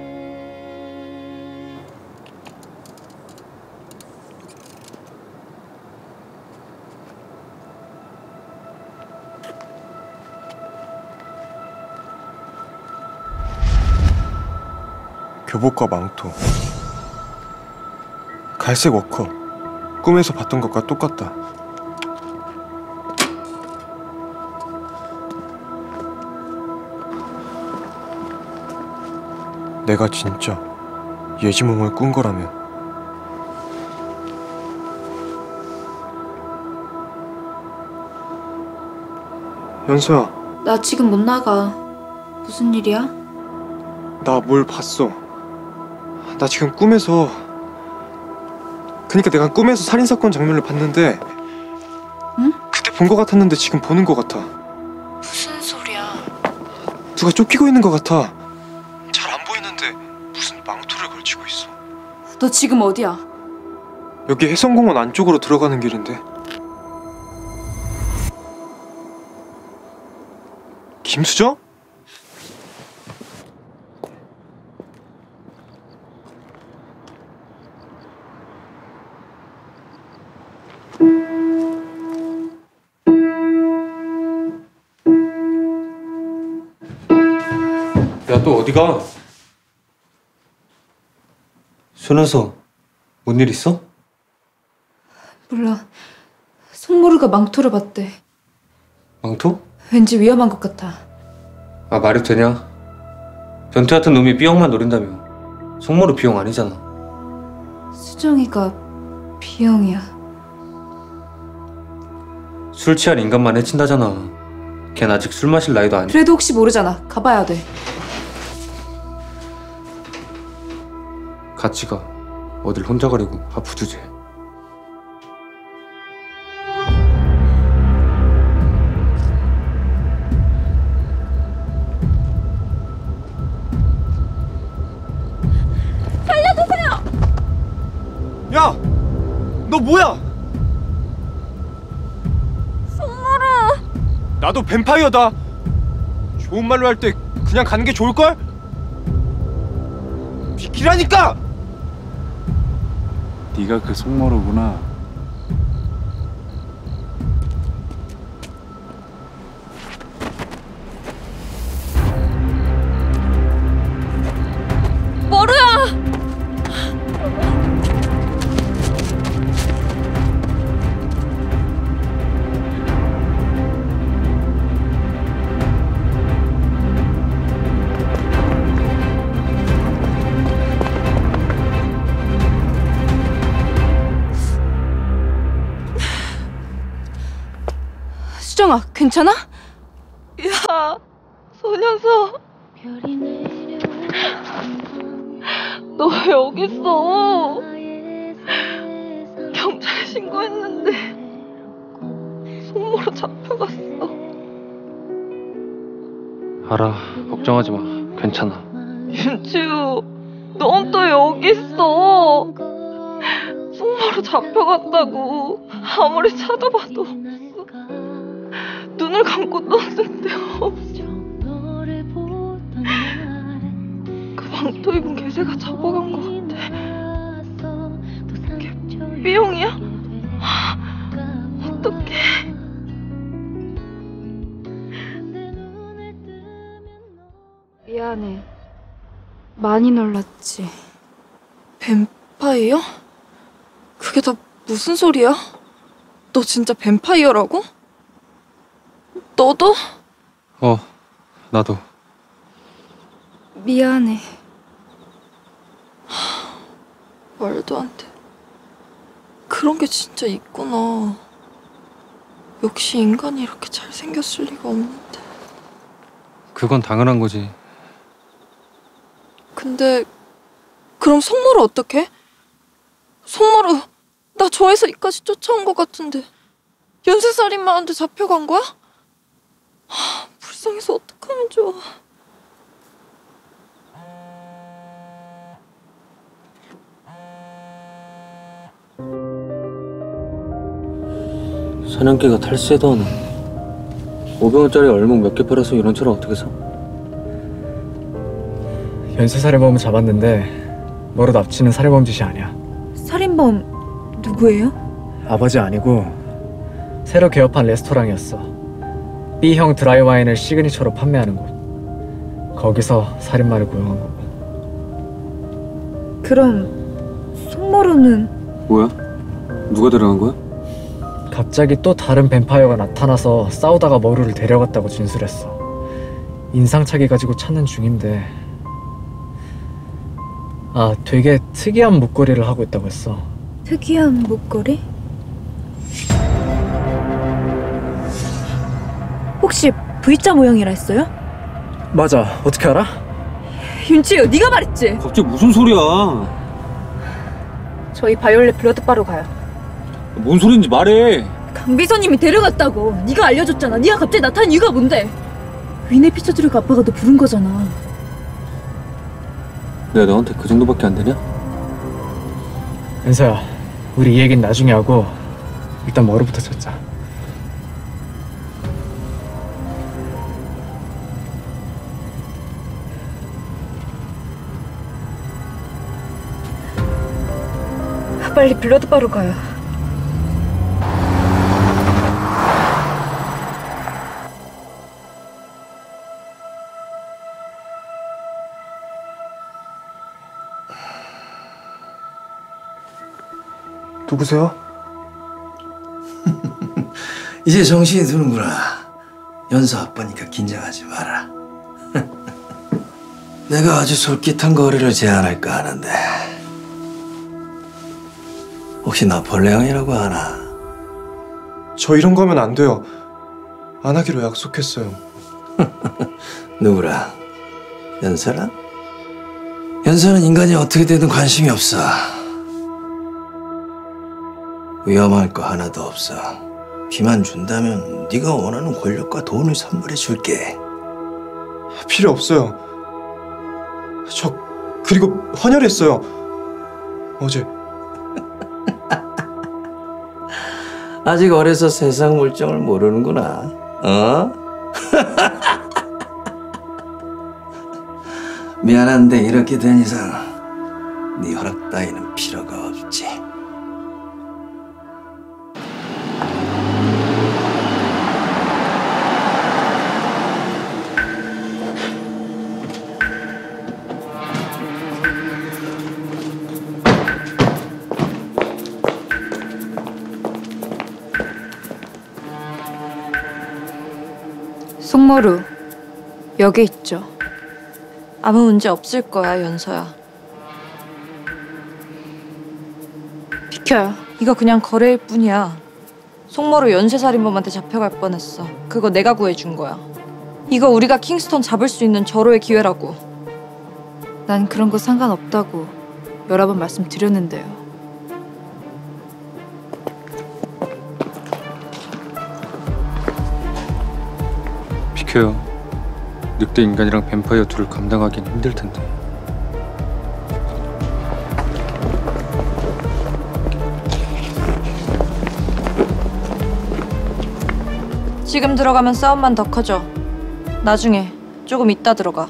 교복과 망토, 갈색 워커, 꿈에서 봤던 것과 똑같다. 내가 진짜 예지몽을 꾼 거라면 연서야. 나 지금 못 나가. 무슨 일이야? 나 뭘 봤어. 나 지금 꿈에서 그니까 내가 꿈에서 살인사건 장면을 봤는데 응? 그때 본 거 같았는데 지금 보는 거 같아. 무슨 소리야? 누가 쫓기고 있는 거 같아. 잘 안 보이는데 무슨 망토를 걸치고 있어. 너 지금 어디야? 여기 해성공원 안쪽으로 들어가는 길인데. 김수정? 야, 또 어디가? 손은서, 뭔 일 있어? 몰라. 송모르가 망토를 봤대. 망토? 왠지 위험한 것 같아. 아, 말이 되냐? 변태 같은 놈이 B형만 노린다며. 송모르 B형 아니잖아. 수정이가 B형이야. 술 취한 인간만 해친다잖아. 걘 아직 술 마실 나이도 아니야. 그래도 혹시 모르잖아. 가봐야 돼. 같이 가. 어딜 혼자 가려고 아프 주제. 살려주세요! 야! 너 뭐야? 송모르! 나도 뱀파이어다. 좋은 말로 할 때 그냥 가는 게 좋을걸? 비키라니까! 네가 그 송모르구나. 모르야! 수정아, 괜찮아? 야, 소녀서. 너 왜 여기 있어? 경찰에 신고했는데 송모르 잡혀갔어. 알아. 걱정하지 마. 괜찮아. 윤지우, 넌 또 여기 있어. 숙모로 잡혀갔다고. 아무리 찾아봐도 없어. 눈을 감고 떴을 때 없어. 그 망토 입은 개새가 잡아간 것 같아. 걔 B형이야? 어떡해. 미안해. 많이 놀랐지. 뱀파이어? 그게 다 무슨 소리야? 너 진짜 뱀파이어라고? 너도? 어, 나도. 미안해. 말도 안 돼. 그런 게 진짜 있구나. 역시 인간이 이렇게 잘생겼을 리가 없는데. 그건 당연한 거지. 근데 그럼 속모를 어떡해? 속모를 나 좋아해서 이까지 쫓아온 것 같은데 연쇄살인마한테 잡혀간 거야? 하, 불쌍해서 어떡하면 좋아. 사냥개가 탈세도 하네. 오백 원짜리 얼룩 몇 개 팔아서 이런 차를 어떻게 사? 연쇄살인범을 잡았는데 너를 납치는 살인범 짓이 아니야. 살인범 누구예요? 아버지 아니고 새로 개업한 레스토랑이었어. B형 드라이 와인을 시그니처로 판매하는 곳. 거기서 살인마를 고용한 거고. 그럼 속모로는 뭐야? 누가 데려간 거야? 갑자기 또 다른 뱀파이어가 나타나서 싸우다가 머루를 데려갔다고 진술했어. 인상착의 가지고 찾는 중인데. 아, 되게 특이한 목걸이를 하고 있다고 했어. 특이한 목걸이? 혹시 V자 모양이라 했어요? 맞아. 어떻게 알아? 윤지우, 네가 말했지? 갑자기 무슨 소리야? 저희 바이올렛 블러드바로 가요. 뭔 소리인지 말해. 강비서님이 데려갔다고. 네가 알려줬잖아. 네가 갑자기 나타난 이유가 뭔데? 위네 피처드리고 아빠가 너 부른 거잖아. 내가 너한테 그 정도밖에 안 되냐? 은서야, 우리 이 얘기는 나중에 하고 일단 머리부터 찾자. 빨리 블러드바로 가요. 누구세요? 이제 정신이 드는구나. 연서 아빠니까 긴장하지 마라. 내가 아주 솔깃한 거래를 제안할까 하는데 혹시 나 벌레형이라고 아나? 저 이런 거면 안 돼요. 안 하기로 약속했어요. 누구랑? 연서랑? 연서는 인간이 어떻게 되든 관심이 없어. 위험할 거 하나도 없어. 비만 준다면 네가 원하는 권력과 돈을 선물해 줄게. 필요 없어요. 저 그리고 헌혈했어요. 어제. 아직 어려서 세상 물정을 모르는구나. 어? 미안한데 이렇게 된 이상 네 허락 따위는 필요가 없지. 속모루, 여기 있죠. 아무 문제 없을 거야, 연서야. 비켜요. 이거 그냥 거래일 뿐이야. 속모로 연쇄살인범한테 잡혀갈 뻔했어. 그거 내가 구해준 거야. 이거 우리가 킹스턴 잡을 수 있는 절호의 기회라고. 난 그런 거 상관없다고 여러 번 말씀드렸는데요. 비켜요. 늑대 인간이랑 뱀파이어 둘을 감당하기는 힘들 텐데. 지금 들어가면 싸움만 더 커져. 나중에 조금 이따 들어가.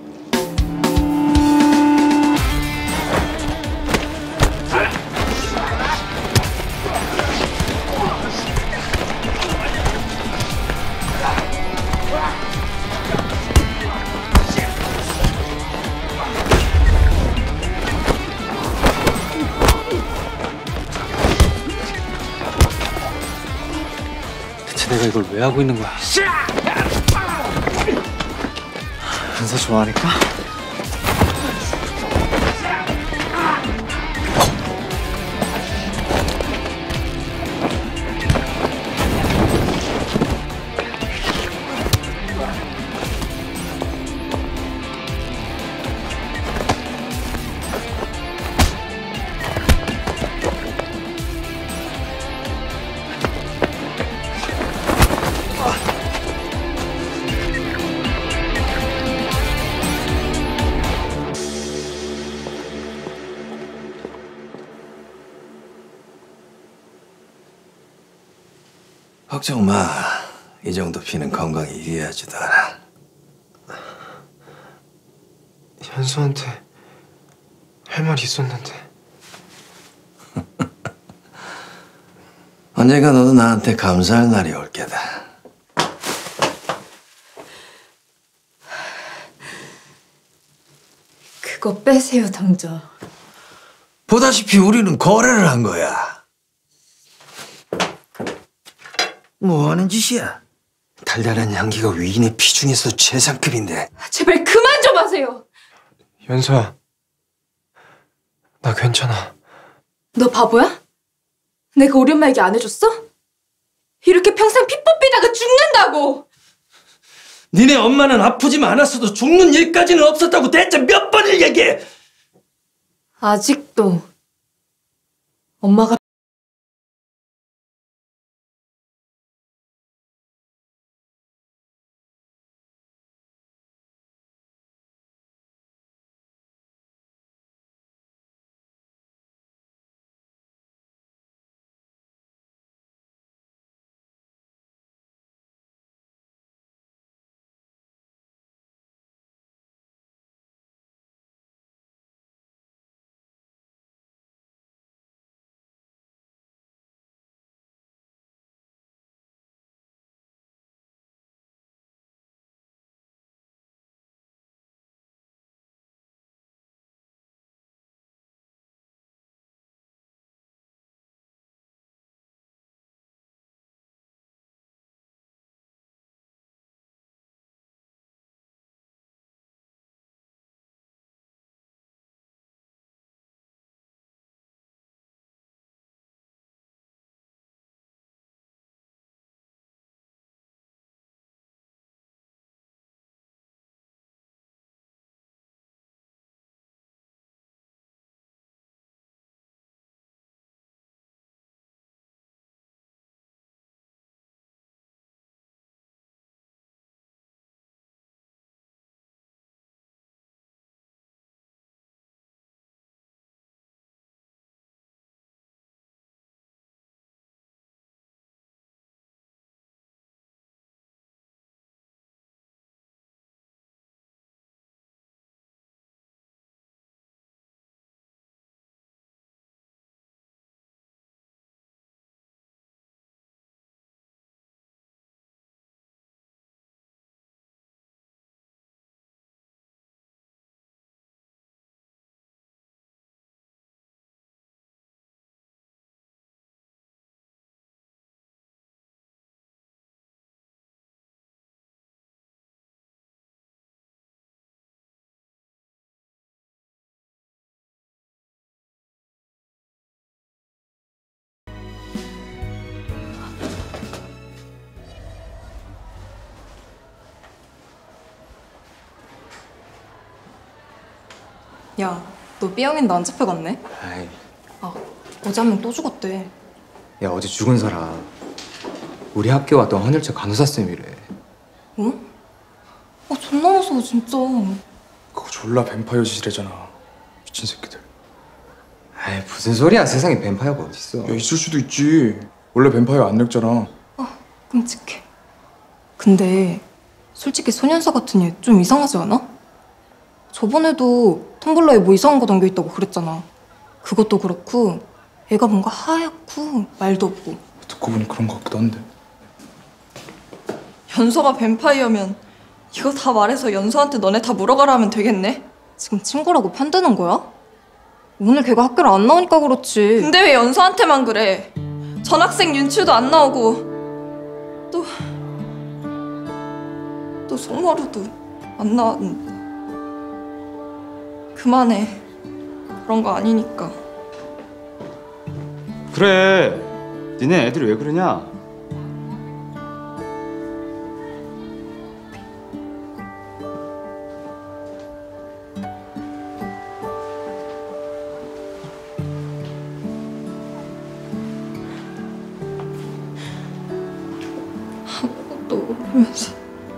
대체 내가 이걸 왜 하고 있는 거야? 연서 좋아하니까? 걱정 마. 이 정도 피는 건강에 유해하지도 않아. 현수한테 할 말이 있었는데. 언젠가 너도 나한테 감사할 날이 올 게다. 그거 빼세요, 당장. 보다시피 우리는 거래를 한 거야. 뭐 하는 짓이야? 달달한 향기가 위인의 피 중에서 최상급인데. 제발 그만 좀 하세요. 연서야, 나 괜찮아. 너 바보야? 내가 우리 엄마 얘기 안 해줬어? 이렇게 평생 피 뽑히다가 죽는다고. 니네 엄마는 아프지만 않았어도 죽는 일까지는 없었다고 대체 몇 번을 얘기해. 아직도 엄마가 야, 너 B형인데 안 잡혀갔네? 아이, 아, 어제 한 명 또 죽었대. 야 어제 죽은 사람 우리 학교 왔던 헌혈차 간호사 쌤이래. 응? 아, 존나 무서워. 무서워 진짜. 그거 졸라 뱀파이어 짓이래잖아. 미친 새끼들. 에이 무슨 소리야. 세상에 뱀파이어가 어딨어. 야 있을 수도 있지. 원래 뱀파이어 안 늙잖아. 아 끔찍해. 근데 솔직히 소년사 같은 얘 좀 이상하지 않아? 저번에도 텀블러에 뭐 이상한 거 담겨있다고 그랬잖아. 그것도 그렇고 애가 뭔가 하얗고 말도 없고. 듣고 보니 그런 거 같기도 한데. 연서가 뱀파이어면 이거 다 말해서 연서한테 너네 다 물어가라 하면 되겠네? 지금 친구라고 편드는 거야? 오늘 걔가 학교를 안 나오니까 그렇지. 근데 왜 연서한테만 그래? 전학생 윤치우도 안 나오고 또... 또 송마루도 안 나왔는데. 그만해. 그런 거 아니니까. 그래. 니네 애들이 왜 그러냐? 아무것도 모르면서.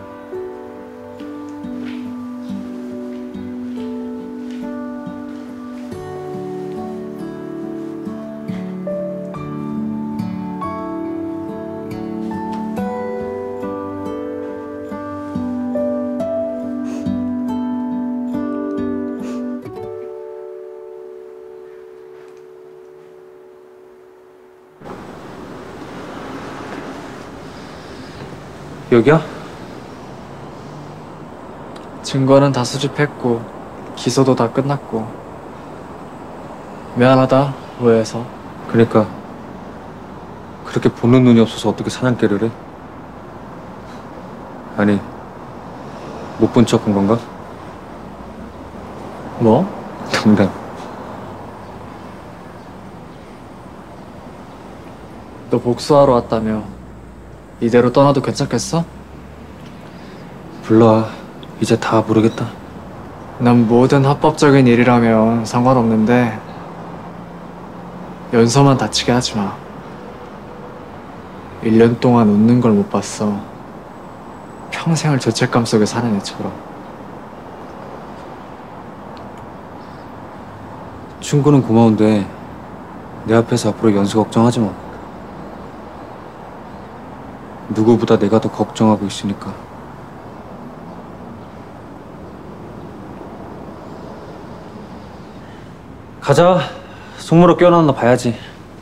여기야? 증거는 다 수집했고 기소도 다 끝났고. 미안하다 오해해서. 그러니까 그렇게 보는 눈이 없어서 어떻게 사냥개를 해? 아니 못 본 척 한 건가? 뭐? 농담. 너 복수하러 왔다며. 이대로 떠나도 괜찮겠어? 불러와. 이제 다 모르겠다. 난 모든 합법적인 일이라면 상관없는데 연서만 다치게 하지 마. 일 년 동안 웃는 걸 못 봤어. 평생을 죄책감 속에 사는 애처럼. 충고는 고마운데 내 앞에서 앞으로 연수 걱정하지 마. 누구보다 내가 더 걱정하고 있으니까. 가자. 송무로 껴넣었나 봐야지.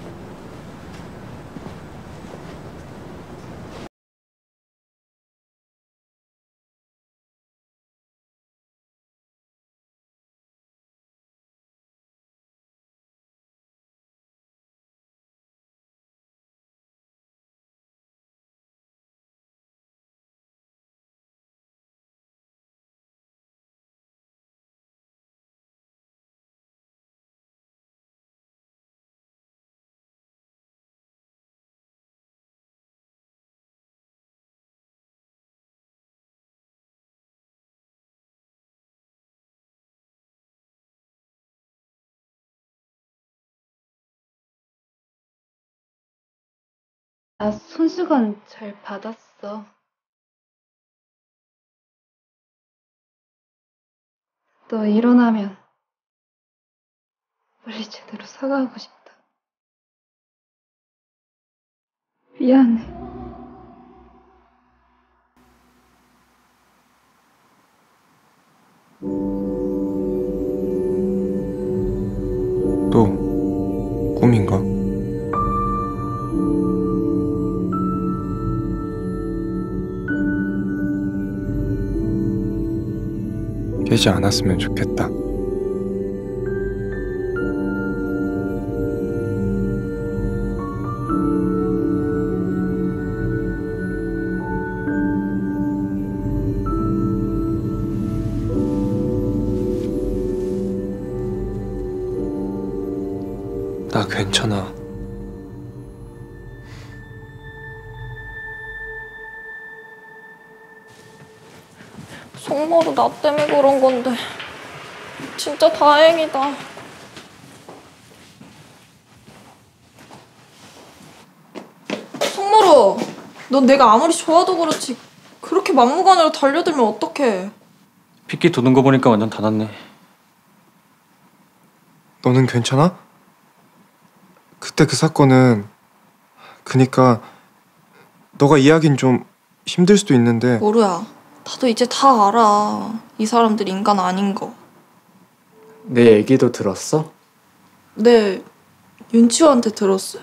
나 손수건 잘 받았어. 너 일어나면 빨리 제대로 사과하고 싶다. 미안해. 또 꿈인가? 깨지 않았으면 좋겠다. 나 괜찮아. 송마루 나 때문에 그런 건데 진짜 다행이다. 송마루, 넌 내가 아무리 좋아도 그렇지 그렇게 막무가내로 달려들면 어떡해. 핏기 도는 거 보니까 완전 닫았네. 너는 괜찮아? 그때 그 사건은 그니까 너가 이야기는 좀 힘들 수도 있는데 모루야, 나도 이제 다 알아. 이 사람들 인간 아닌 거. 내 얘기도 들었어? 네, 윤치호한테 들었어요.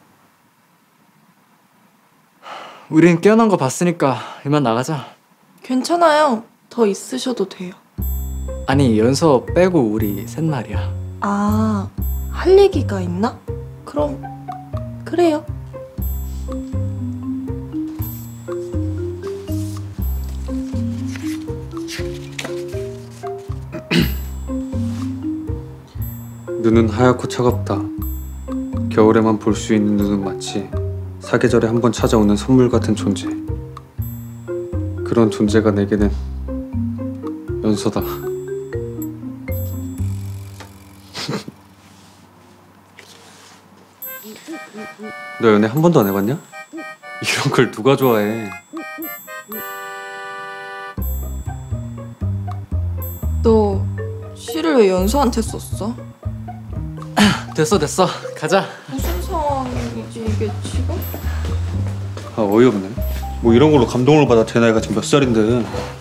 우린 깨어난 거 봤으니까 이만 나가자. 괜찮아요. 더 있으셔도 돼요. 아니 연서 빼고 우리 셋 말이야. 아, 할 얘기가 있나? 그럼 그래요. 눈은 하얗고 차갑다. 겨울에만 볼 수 있는 눈은 마치 사계절에 한 번 찾아오는 선물 같은 존재. 그런 존재가 내게는 연서다. 너 연애 한 번도 안 해봤냐? 이런 걸 누가 좋아해? 너 시를 왜 연서한테 썼어? 됐어 됐어 가자. 무슨 상황이지 이게 지금? 아 어이없네. 뭐 이런 걸로 감동을 받아. 제 나이가 지금 몇 살인데.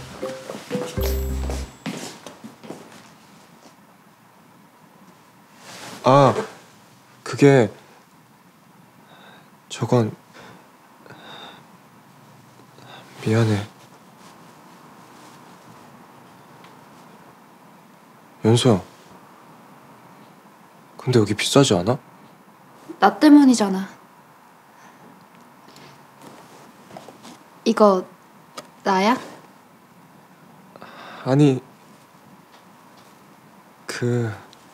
아, 그게 저건 미안해. 연서야, 근데 여기 비싸지 않아? 나 때문이잖아. 이거 나야? 아니, 그...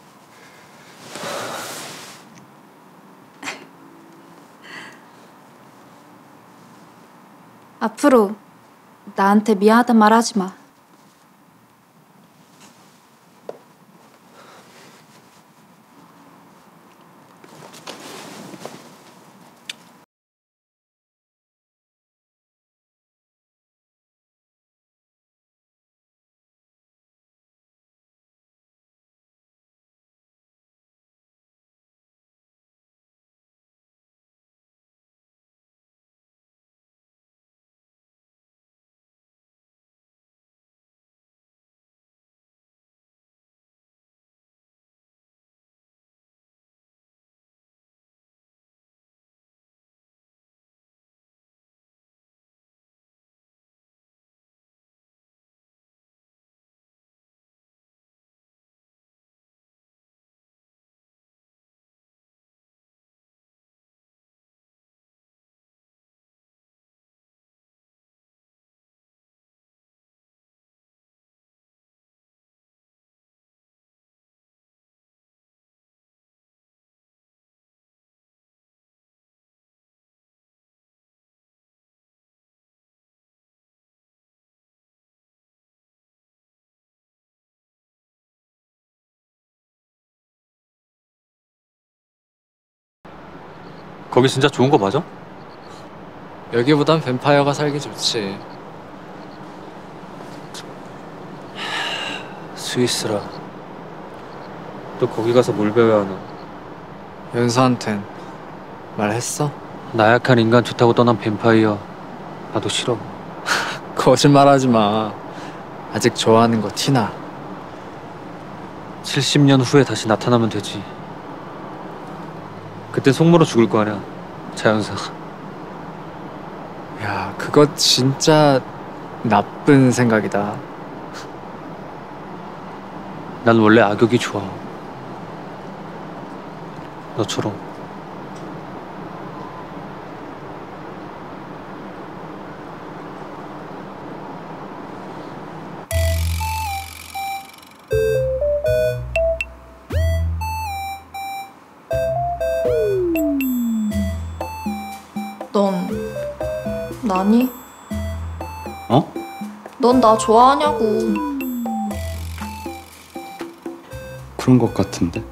앞으로 나한테 미안하단 말 하지 마. 거기 진짜 좋은 거 맞아? 여기보단 뱀파이어가 살기 좋지. 스위스라. 또 거기 가서 뭘 배워야 하나? 연서한텐 말했어? 나약한 인간 좋다고 떠난 뱀파이어 나도 싫어. 거짓말하지 마. 아직 좋아하는 거 티나. 칠십 년 후에 다시 나타나면 되지. 그때 속물어 죽을 거 아니야, 자연사. 야, 그거 진짜 나쁜 생각이다. 난 원래 악역이 좋아. 너처럼. 넌 나니? 어? 넌 나 좋아하냐고. 그런 것 같은데?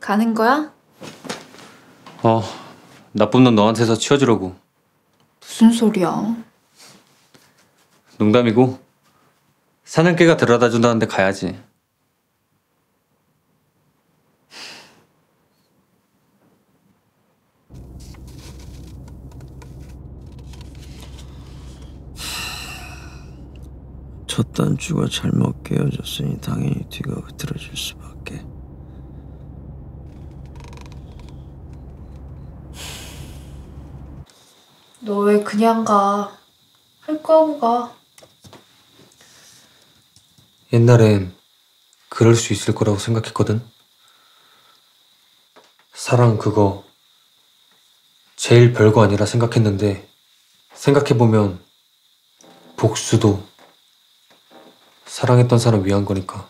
가는 거야? 어, 나쁜 놈 너한테서 치워주려고. 무슨 소리야? 농담이고 사냥개가 데려다 준다는데 가야지. 첫 단추가 잘못 깨어졌으니 당연히 뒤가 흐트러질 수밖에. 너 왜 그냥 가? 할 거 하고 가. 옛날엔 그럴 수 있을 거라고 생각했거든. 사랑 그거 제일 별거 아니라 생각했는데 생각해보면 복수도 사랑했던 사람 위한 거니까.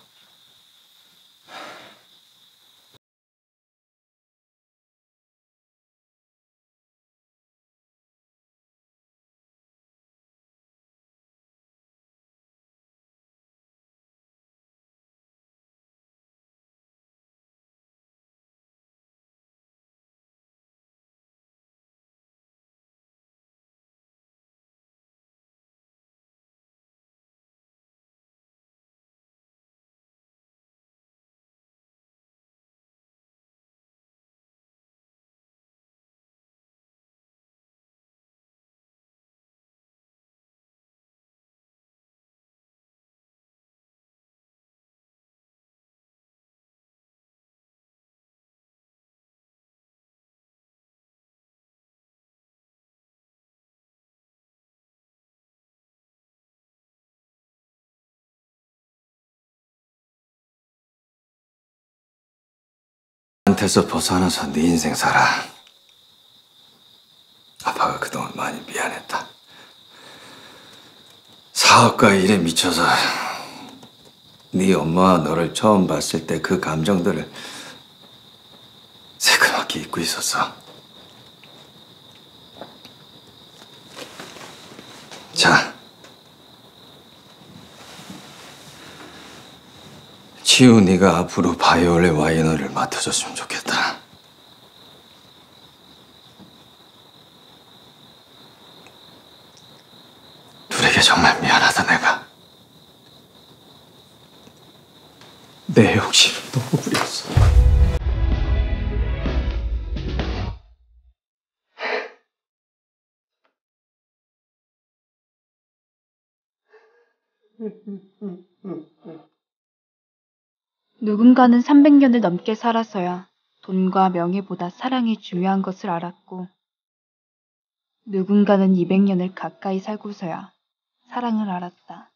한테서 벗어나서 네 인생 살아. 아빠가 그동안 많이 미안했다. 사업과 일에 미쳐서 네 엄마와 너를 처음 봤을 때 그 감정들을 새까맣게 잊고 있었어. 자, 치우, 네가 앞으로 바이올렛 와이너리를 맡아줬으면 좋겠다. 둘에게 정말 미안하다. 내가 내 욕심을 너무 부렸어. 누군가는 삼백 년을 넘게 살아서야 돈과 명예보다 사랑이 중요한 것을 알았고, 누군가는 이백 년을 가까이 살고서야 사랑을 알았다.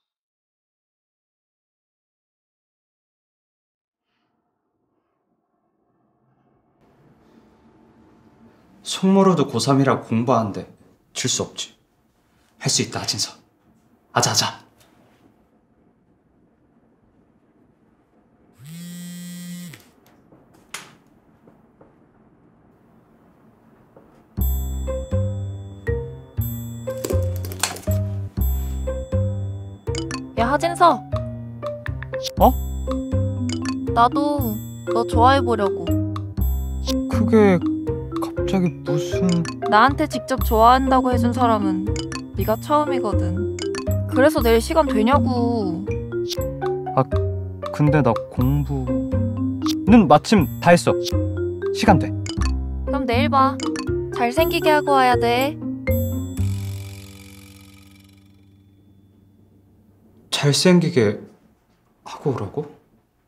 속모로도 고삼이라 공부하는데 질 수 없지. 할 수 있다, 하진서. 하자, 하자. 야, 하진서. 어? 나도 너 좋아해보려고. 그게 갑자기 무슨... 나한테 직접 좋아한다고 해준 사람은 네가 처음이거든. 그래서 내일 시간 되냐고. 아, 근데 나 공부는 마침 다 했어. 시간 돼. 그럼 내일 봐. 잘생기게 하고 와야 돼. 잘생기게 하고 오라고?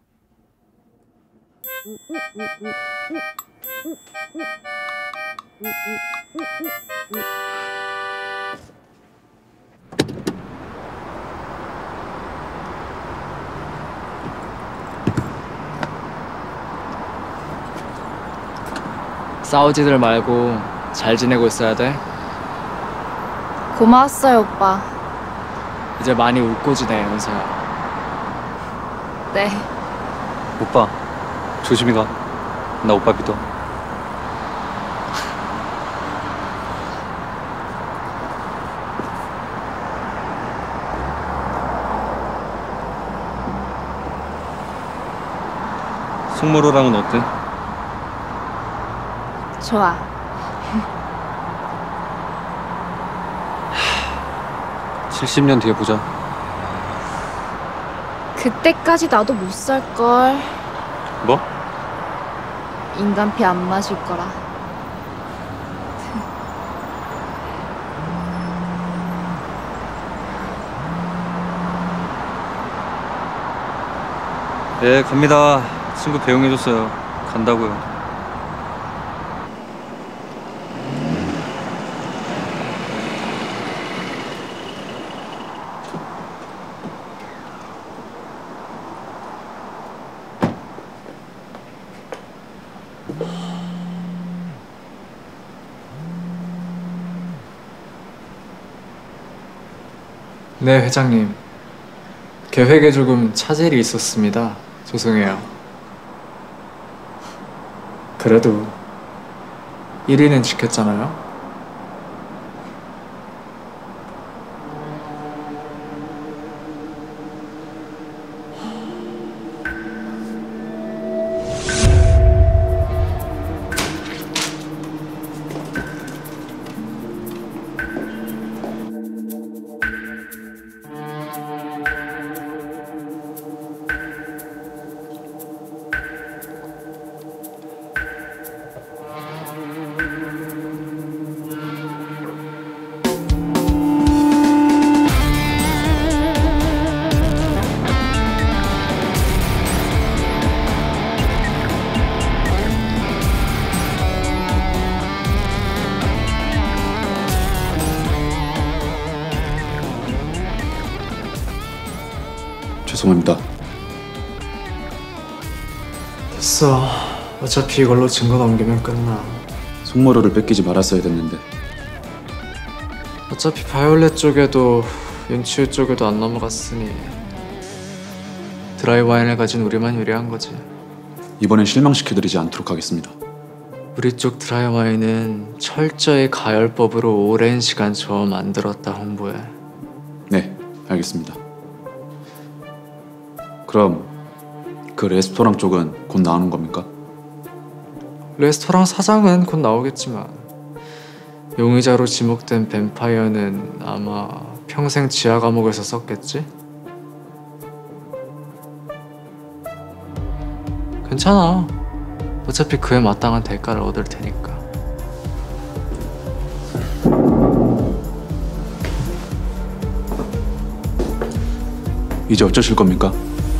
싸우지들 말고 잘 지내고 있어야 돼. 고마웠어요, 오빠. 이제 많이 웃고 지내, 은서야. 네. 오빠, 조심히 가. 나 오빠 믿어. 송모로랑은 어때? 좋아. 칠십 년 뒤에 보자. 그때까지 나도 못 살걸. 뭐? 인간 피 안 마실 거라. 예, 갑니다. 친구 배웅해줬어요. 간다고요. 네, 회장님. 계획에 조금 차질이 있었습니다. 죄송해요. 그래도 일 위는 지켰잖아요. 죄송합니다. 됐어. 어차피 이걸로 증거 넘기면 끝나. 송머루를 뺏기지 말았어야 됐는데. 어차피 바이올렛 쪽에도 윤치우 쪽에도 안 넘어갔으니 드라이 와인을 가진 우리만 유리한 거지. 이번엔 실망시켜드리지 않도록 하겠습니다. 우리 쪽 드라이 와인은 철저히 가열법으로 오랜 시간 저어 만들었다 홍보해. 네, 알겠습니다. 그럼 그 레스토랑 쪽은 곧 나오는 겁니까? 레스토랑 사장은 곧 나오겠지만 용의자로 지목된 뱀파이어는 아마 평생 지하 감옥에서 썼겠지? 괜찮아. 어차피 그에 마땅한 대가를 얻을 테니까. 이제 어쩌실 겁니까?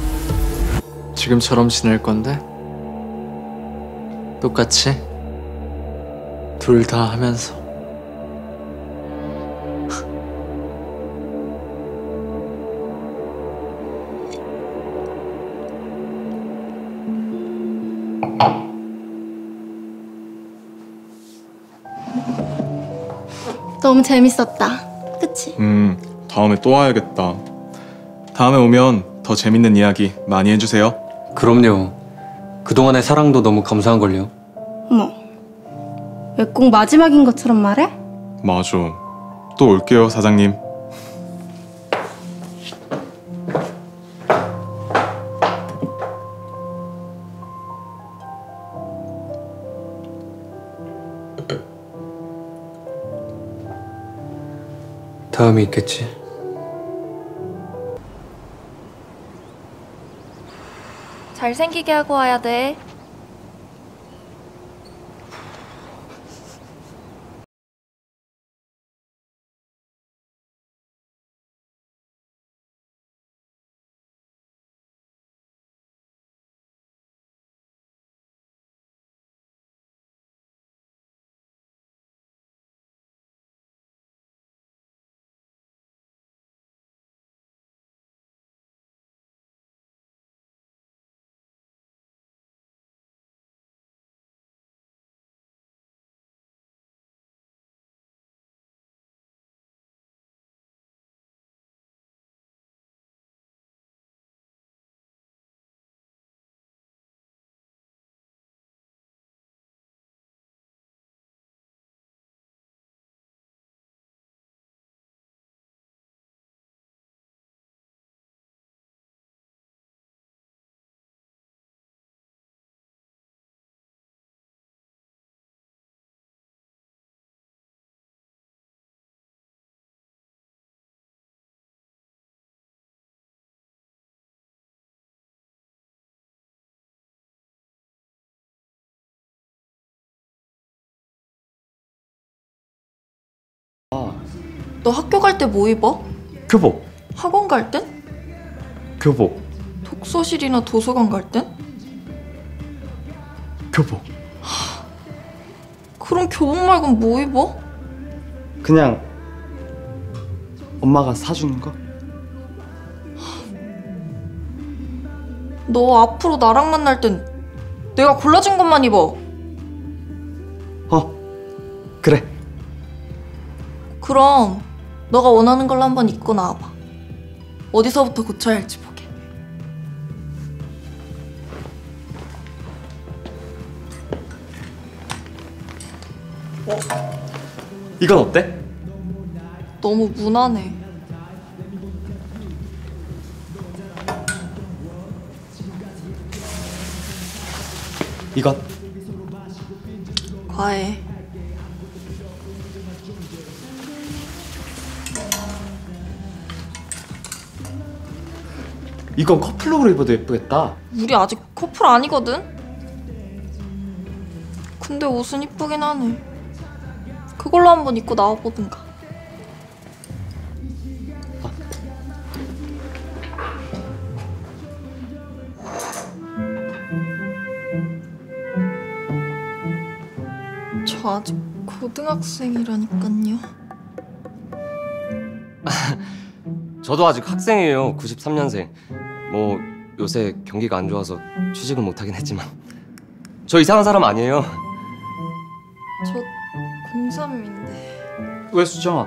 지금처럼 지낼 건데? 똑같이? 둘 다 하면서. 너무 재밌었다. 그치? 음, 다음에 또 와야겠다. 다음에 오면 더 재밌는 이야기 많이 해주세요. 그럼요. 그동안의 사랑도 너무 감사한걸요. 어머, 왜 꼭 마지막인 것처럼 말해? 맞아. 또 올게요, 사장님. 다음이 있겠지. 잘생기게 하고 와야 돼. 너 학교 갈 때 뭐 입어? 교복. 학원 갈 땐? 교복. 독서실이나 도서관 갈 땐? 교복. 그럼 교복 말곤 뭐 입어? 그냥 엄마가 사주는 거? 너 앞으로 나랑 만날 땐 내가 골라준 것만 입어. 어, 그래. 그럼 너가 원하는 걸로 한번 입고 나와봐. 어디서부터 고쳐야 할지 보게. 어? 이건 어때? 너무 무난해. 이건? 과해. 이건 커플룩으로 입어도 예쁘겠다. 우리 아직 커플 아니거든? 근데 옷은 이쁘긴 하네. 그걸로 한번 입고 나와보든가. 저 아직 고등학생이라니깐요. 저도 아직 학생이에요. 구십삼 년생. 뭐 요새 경기가 안 좋아서 취직을 못하긴 했지만 저 이상한 사람 아니에요. 저 공삼인데. 왜 수정아?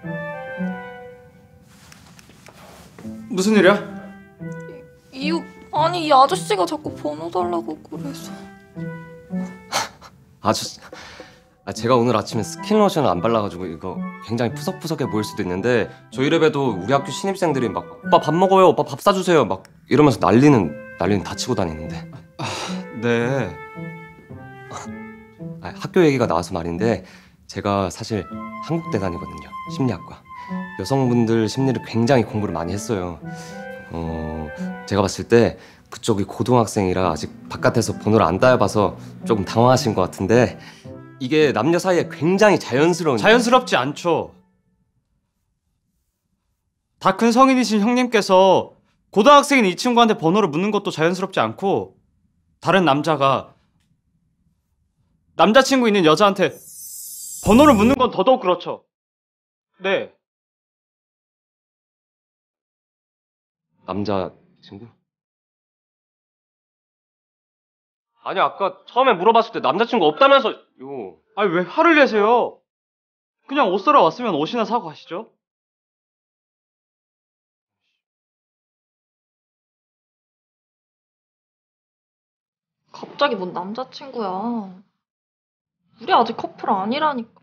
무슨 일이야? 이유 아니 이 아저씨가 자꾸 번호 달라고 그래서. 아저씨, 아, 제가 오늘 아침에 스킨로션을 안 발라가지고 이거 굉장히 푸석푸석해 보일 수도 있는데 저희 랩에도 우리 학교 신입생들이 막 오빠 밥 먹어요, 오빠 밥 사주세요 막 이러면서 난리는 난리는 다 치고 다니는데. 아, 네. 아, 학교 얘기가 나와서 말인데 제가 사실 한국대 다니거든요. 심리학과. 여성분들 심리를 굉장히 공부를 많이 했어요. 어, 제가 봤을 때 그쪽이 고등학생이라 아직 바깥에서 번호를 안 따여봐서 조금 당황하신 것 같은데 이게 남녀 사이에 굉장히 자연스러운. 자연스럽지 않죠. 다 큰 성인이신 형님께서 고등학생인 이 친구한테 번호를 묻는 것도 자연스럽지 않고 다른 남자가 남자친구 있는 여자한테 번호를 묻는 건 더더욱 그렇죠. 네. 남자친구? 아니 아까 처음에 물어봤을 때 남자친구 없다면서. 요. 아니 왜 화를 내세요? 그냥 옷 사러 왔으면 옷이나 사고 가시죠. 갑자기 뭔 남자친구야. 우리 아직 커플 아니라니까.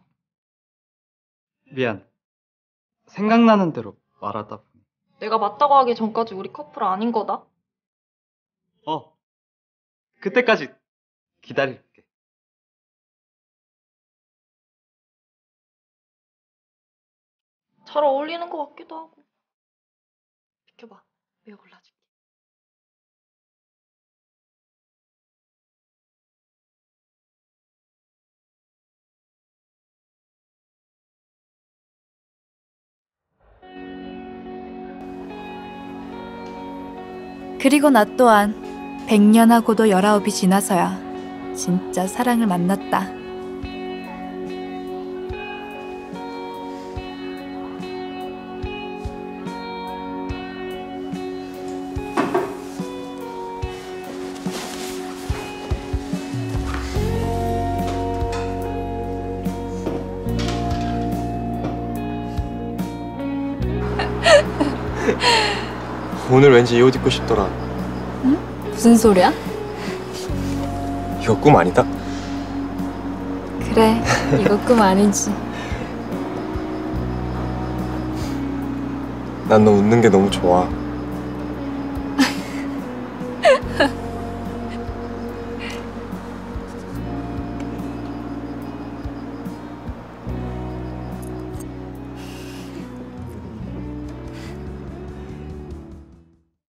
미안. 생각나는 대로 말하다 보니. 내가 맞다고 하기 전까지 우리 커플 아닌 거다. 어. 그때까지 기다릴게. 잘 어울리는 것 같기도 하고. 비켜봐. 내가 골라줄게. 그리고 나 또한 백 년하고도 열아홉이 지나서야 진짜 사랑을 만났다. 오늘 왠지 이 옷 입고 싶더라. 응? 무슨 소리야? 이거 꿈 아니다? 그래, 이거 꿈 아니지. 난 너 웃는 게 너무 좋아.